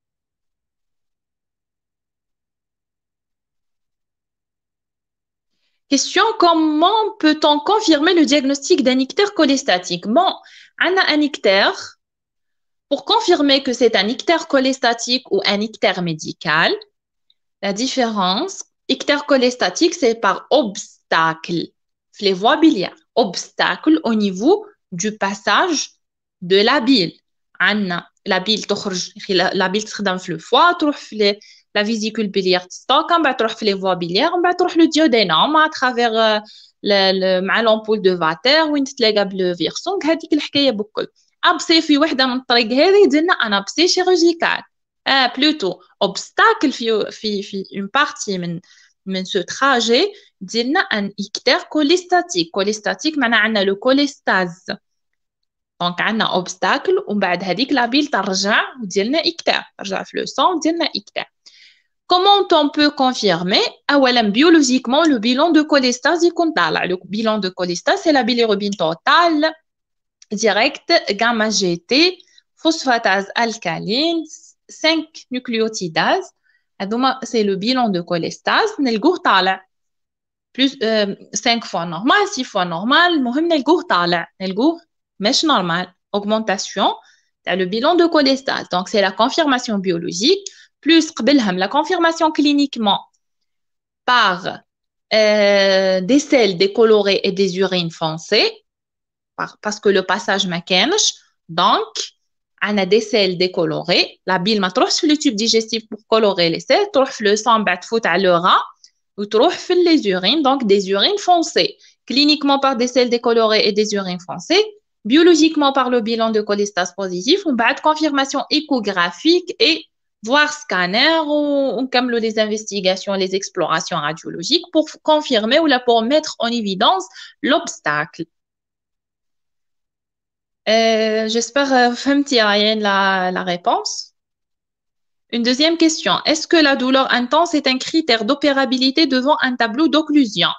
Question, comment peut-on confirmer le diagnostic d'un ictère cholestatique? Bon, on a un ictère. Pour confirmer que c'est un ictère cholestatique ou un ictère médical, la différence, ictère cholestatique, c'est par obstacle. Les voies biliaires. Obstacle au niveau du passage de la bile. La bile تخدم في le foie, تروح في la vésicule biliaire تستوك, on va تروح في les voies biliaires, on va تروح le duodénum à travers مع l'ampoule de Vater وين تتلاقى بالفيرسونغ هذيك الحكايه بكل. ابسي في وحده من الطريق هذه درنا ان ابسي chirurgical. Plutôt obstacle في une partie من ce trajet درنا un ictère cholestatique. Cholestatique معناها عندنا le cholestase. دونك عندنا اوبستاكل ومن بعد هذيك لابيل ترجع وديرنا اكتار ترجع في لو سون ديرنا اكتار. Comment on peut confirmer? اولا biologiquement le bilan de cholestase يكون طالع. Le bilan de cholestase c'est la bilirubine totale direct gamma GT phosphatase alcaline 5 nucléotidases. هذوما c'est le bilan de cholestase نلقوه طالع plus 5 fois normal 6 fois normal المهم نلقوه طالع نلقوه مش normal, augmentation, le bilan de cholestase. Donc, c'est la confirmation biologique, plus la confirmation cliniquement par des selles décolorées et des urines foncées, parce que le passage m'akench. Donc, on a des selles décolorées. La bile ma trouve sur le tube digestif pour colorer les selles, trouve le sang, bat fout à l'eura, ou trouve les urines, donc des urines foncées. Cliniquement par des selles décolorées et des urines foncées. Biologiquement par le bilan de cholestase positif, on va confirmation échographique et voir scanner ou comme les investigations, les explorations radiologiques pour confirmer ou là pour mettre en évidence l'obstacle. J'espère que la réponse. Une deuxième question. Est-ce que la douleur intense est un critère d'opérabilité devant un tableau d'occlusion?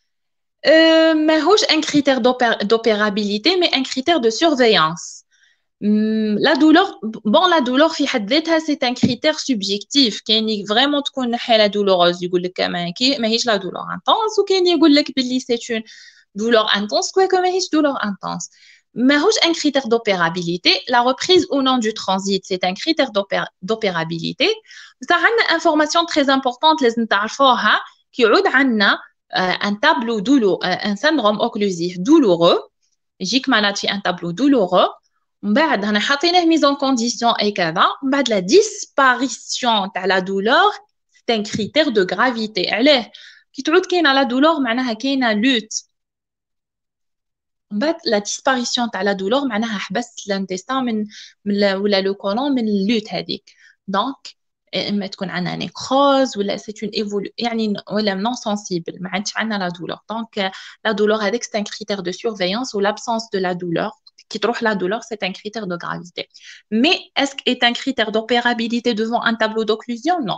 ماهوش un critère d'opérabilité mais un critère de surveillance La douleur, bon, la douleur, في حد ذاتها, c'est un critère subjectif. كاين اللي vraiment تكون حالة douloureuse يقول لك ماهيش la douleur intense, وكاين اللي يقول لك باللي c'est une douleur intense, كويكو ماهيش douleur intense. ماهوش un critère d'opérabilité. La reprise ou non du transit, c'est un critère d'opérabilité. بصح عندنا information très importante لازم تعرفوها كيعود عندنا un tableau douloureux, un syndrome occlusif douloureux. يجيك malade في un tableau douloureux. من بعد هنا حاطينه mise en condition et كذا. من بعد la disparition تاع la douleur c'est un critère de gravité. علاه كي تعود كاينه la douleur معناها كاينه lutte. من بعد la disparition تاع la douleur معناها حبست l'intestin ولا le colon من اللوت هذيك. دونك اما تكون عندنا نيكروز ولا c'est une يعني ولا non sensible ما عادش عندنا la douleur. دونك la douleur هذيك c'est un critère de surveillance ou l'absence de la douleur. Qui trouve la douleur, c'est un critère de gravité. Mais est-ce qu'est un critère d'opérabilité devant un tableau d'occlusion? Non.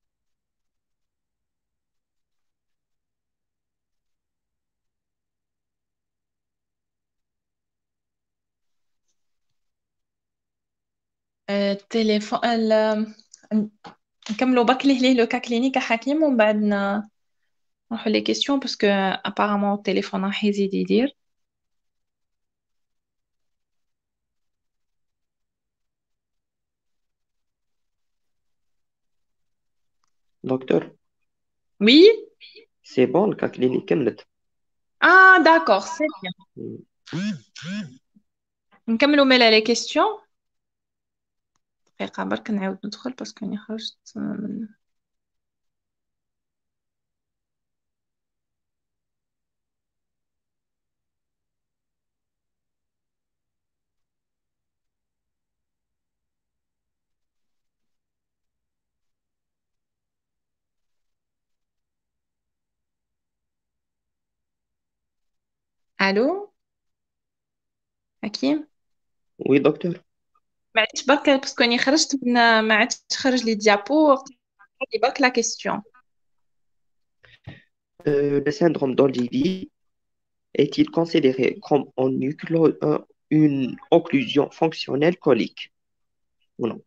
téléphone نكملوا باك ليه لو كا كلينيك حكيم ومن بعد نروحوا لي كيسيون باسكو ابارامون التليفون راح يزيد يدير. دكتور، Oui. سي بون الكاكليني كملت. Ah d'accord, c'est bien. مم. نكملوا مالا لي كيسيون. دقيقة برك نعاود ندخل باسكو راني خرجت من الو حكيم. وي دكتور. معليش برك باسكو راني خرجت من ما عادش خرج لي ديابو. لي برك لا كيسيون. Le syndrome d'Olivier est-il considéré comme une occlusion fonctionnelle colique ou non?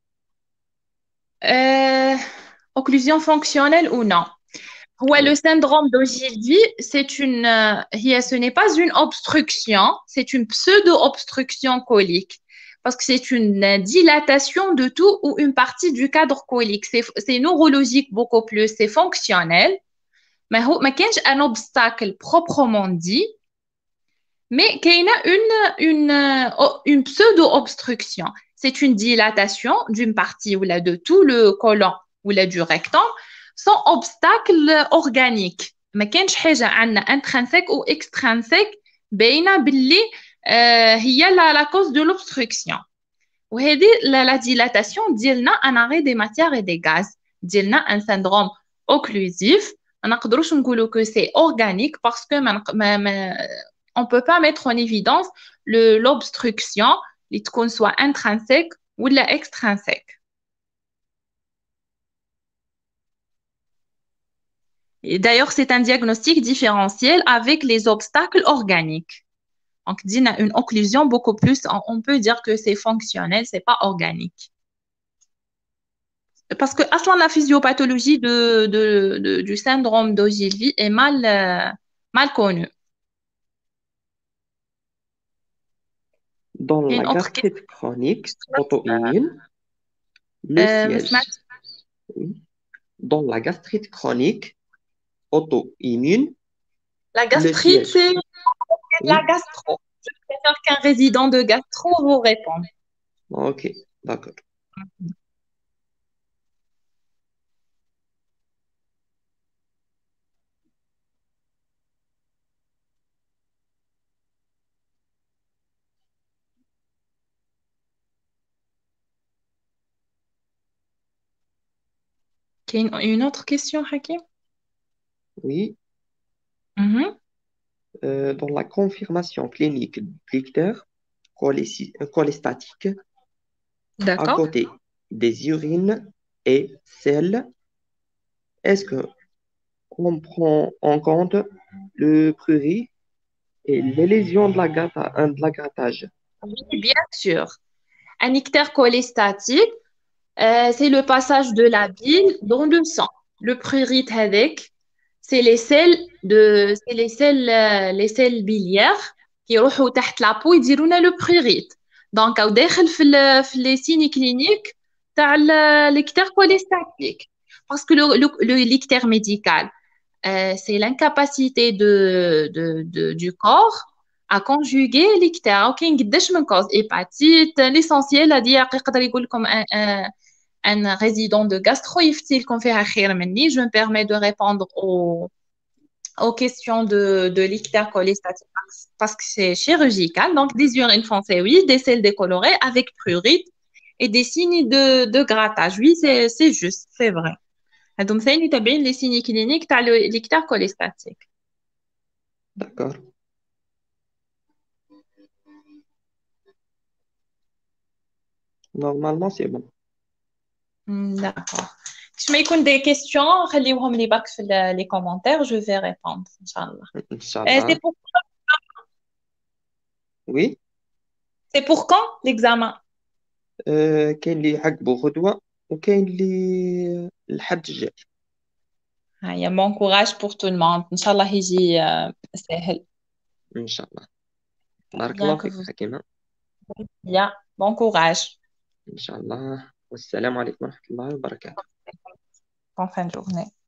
Euh, occlusion fonctionnelle ou non? Ouais, le Oui. syndrome d'Ogilvie, ce n'est pas une obstruction, c'est une pseudo-obstruction colique. Parce que c'est une dilatation de tout ou une partie du cadre colique. C'est neurologique beaucoup plus, c'est fonctionnel. Mais il y a un obstacle proprement dit, mais il y a une pseudo-obstruction. C'est une dilatation d'une partie ou là de tout le côlon ou là du rectum sans obstacle organique. ما كانش حاجة عندنا intrinsèque ou extrinsèque باينة باللي هي la cause de l'obstruction. وهذه la dilatation ديالنا un arrêt des matières et des gaz ديالنا un syndrome occlusif. ما نقدروش نقولوا que c'est organique parce que on peut pas mettre en évidence l'obstruction اللي تكون soit intrinsèque ou extrinsèque. Et d'ailleurs, c'est un diagnostic différentiel avec les obstacles organiques. Donc, une occlusion beaucoup plus, on peut dire que c'est fonctionnel, c'est pas organique. Parce que aslan, la physiopathologie du syndrome d'Ogilvie est mal connue. Dans Il y a la une autre question. gastrite chronique auto-immune, le siège. Oui. Dans la gastrite chronique auto-immune, La le gastrite, siège. c'est la Oui. gastro. Je préfère qu'un résident de gastro vous réponde. Ok, d'accord. Une autre question, Hakim? Oui. Mhm. Dans la confirmation clinique d'ictère cholestatique, à D'accord. côté des urines et selles, est-ce que on prend en compte le prurit et les lésions de la de la grattage? Oui, bien sûr. Un ictère cholestatique, c'est le passage de la bile dans le sang. Le prurit هذاك, c'est les selles biliaires qui يروحوا تحت la peau يديروا لنا le prurit. Donc, أو داخل في les signes cliniques تاع l'ictère cholestatique. Parce que l'ictère médical, c'est l'incapacité du corps à conjuguer l'ictère. وكاين قداش من cause hépatite, l'essentiel هذه يقدر يقول لكم un résident de gastro يفتي لكم فيها خير مني. Je me permets de répondre aux questions de l'ictère cholestatique parce que c'est chirurgical. Donc, des urines foncées, oui, des selles décolorées avec prurite et des signes de grattage. Oui, c'est juste, c'est vrai. Donc, c'est les signes cliniques تاع l'ictère cholestatique. D'accord. Normalement, c'est bon. D'accord. Si je me des questions, خليوهم لي برك في les commentaires, je vais répondre, Inch'Allah. Inch'Allah. Oui. C'est pour quand l'examen? كاين اللي يعقبوا غدوة وكاين اللي الحد الجاي. Bon courage pour tout le monde. Inch'Allah, يجي سهل. إن شاء الله. بارك Bien الله que فيك vous حكيمة. bien. Bon courage. إن شاء الله والسلام عليكم ورحمة الله وبركاته. Bonne fin de journée.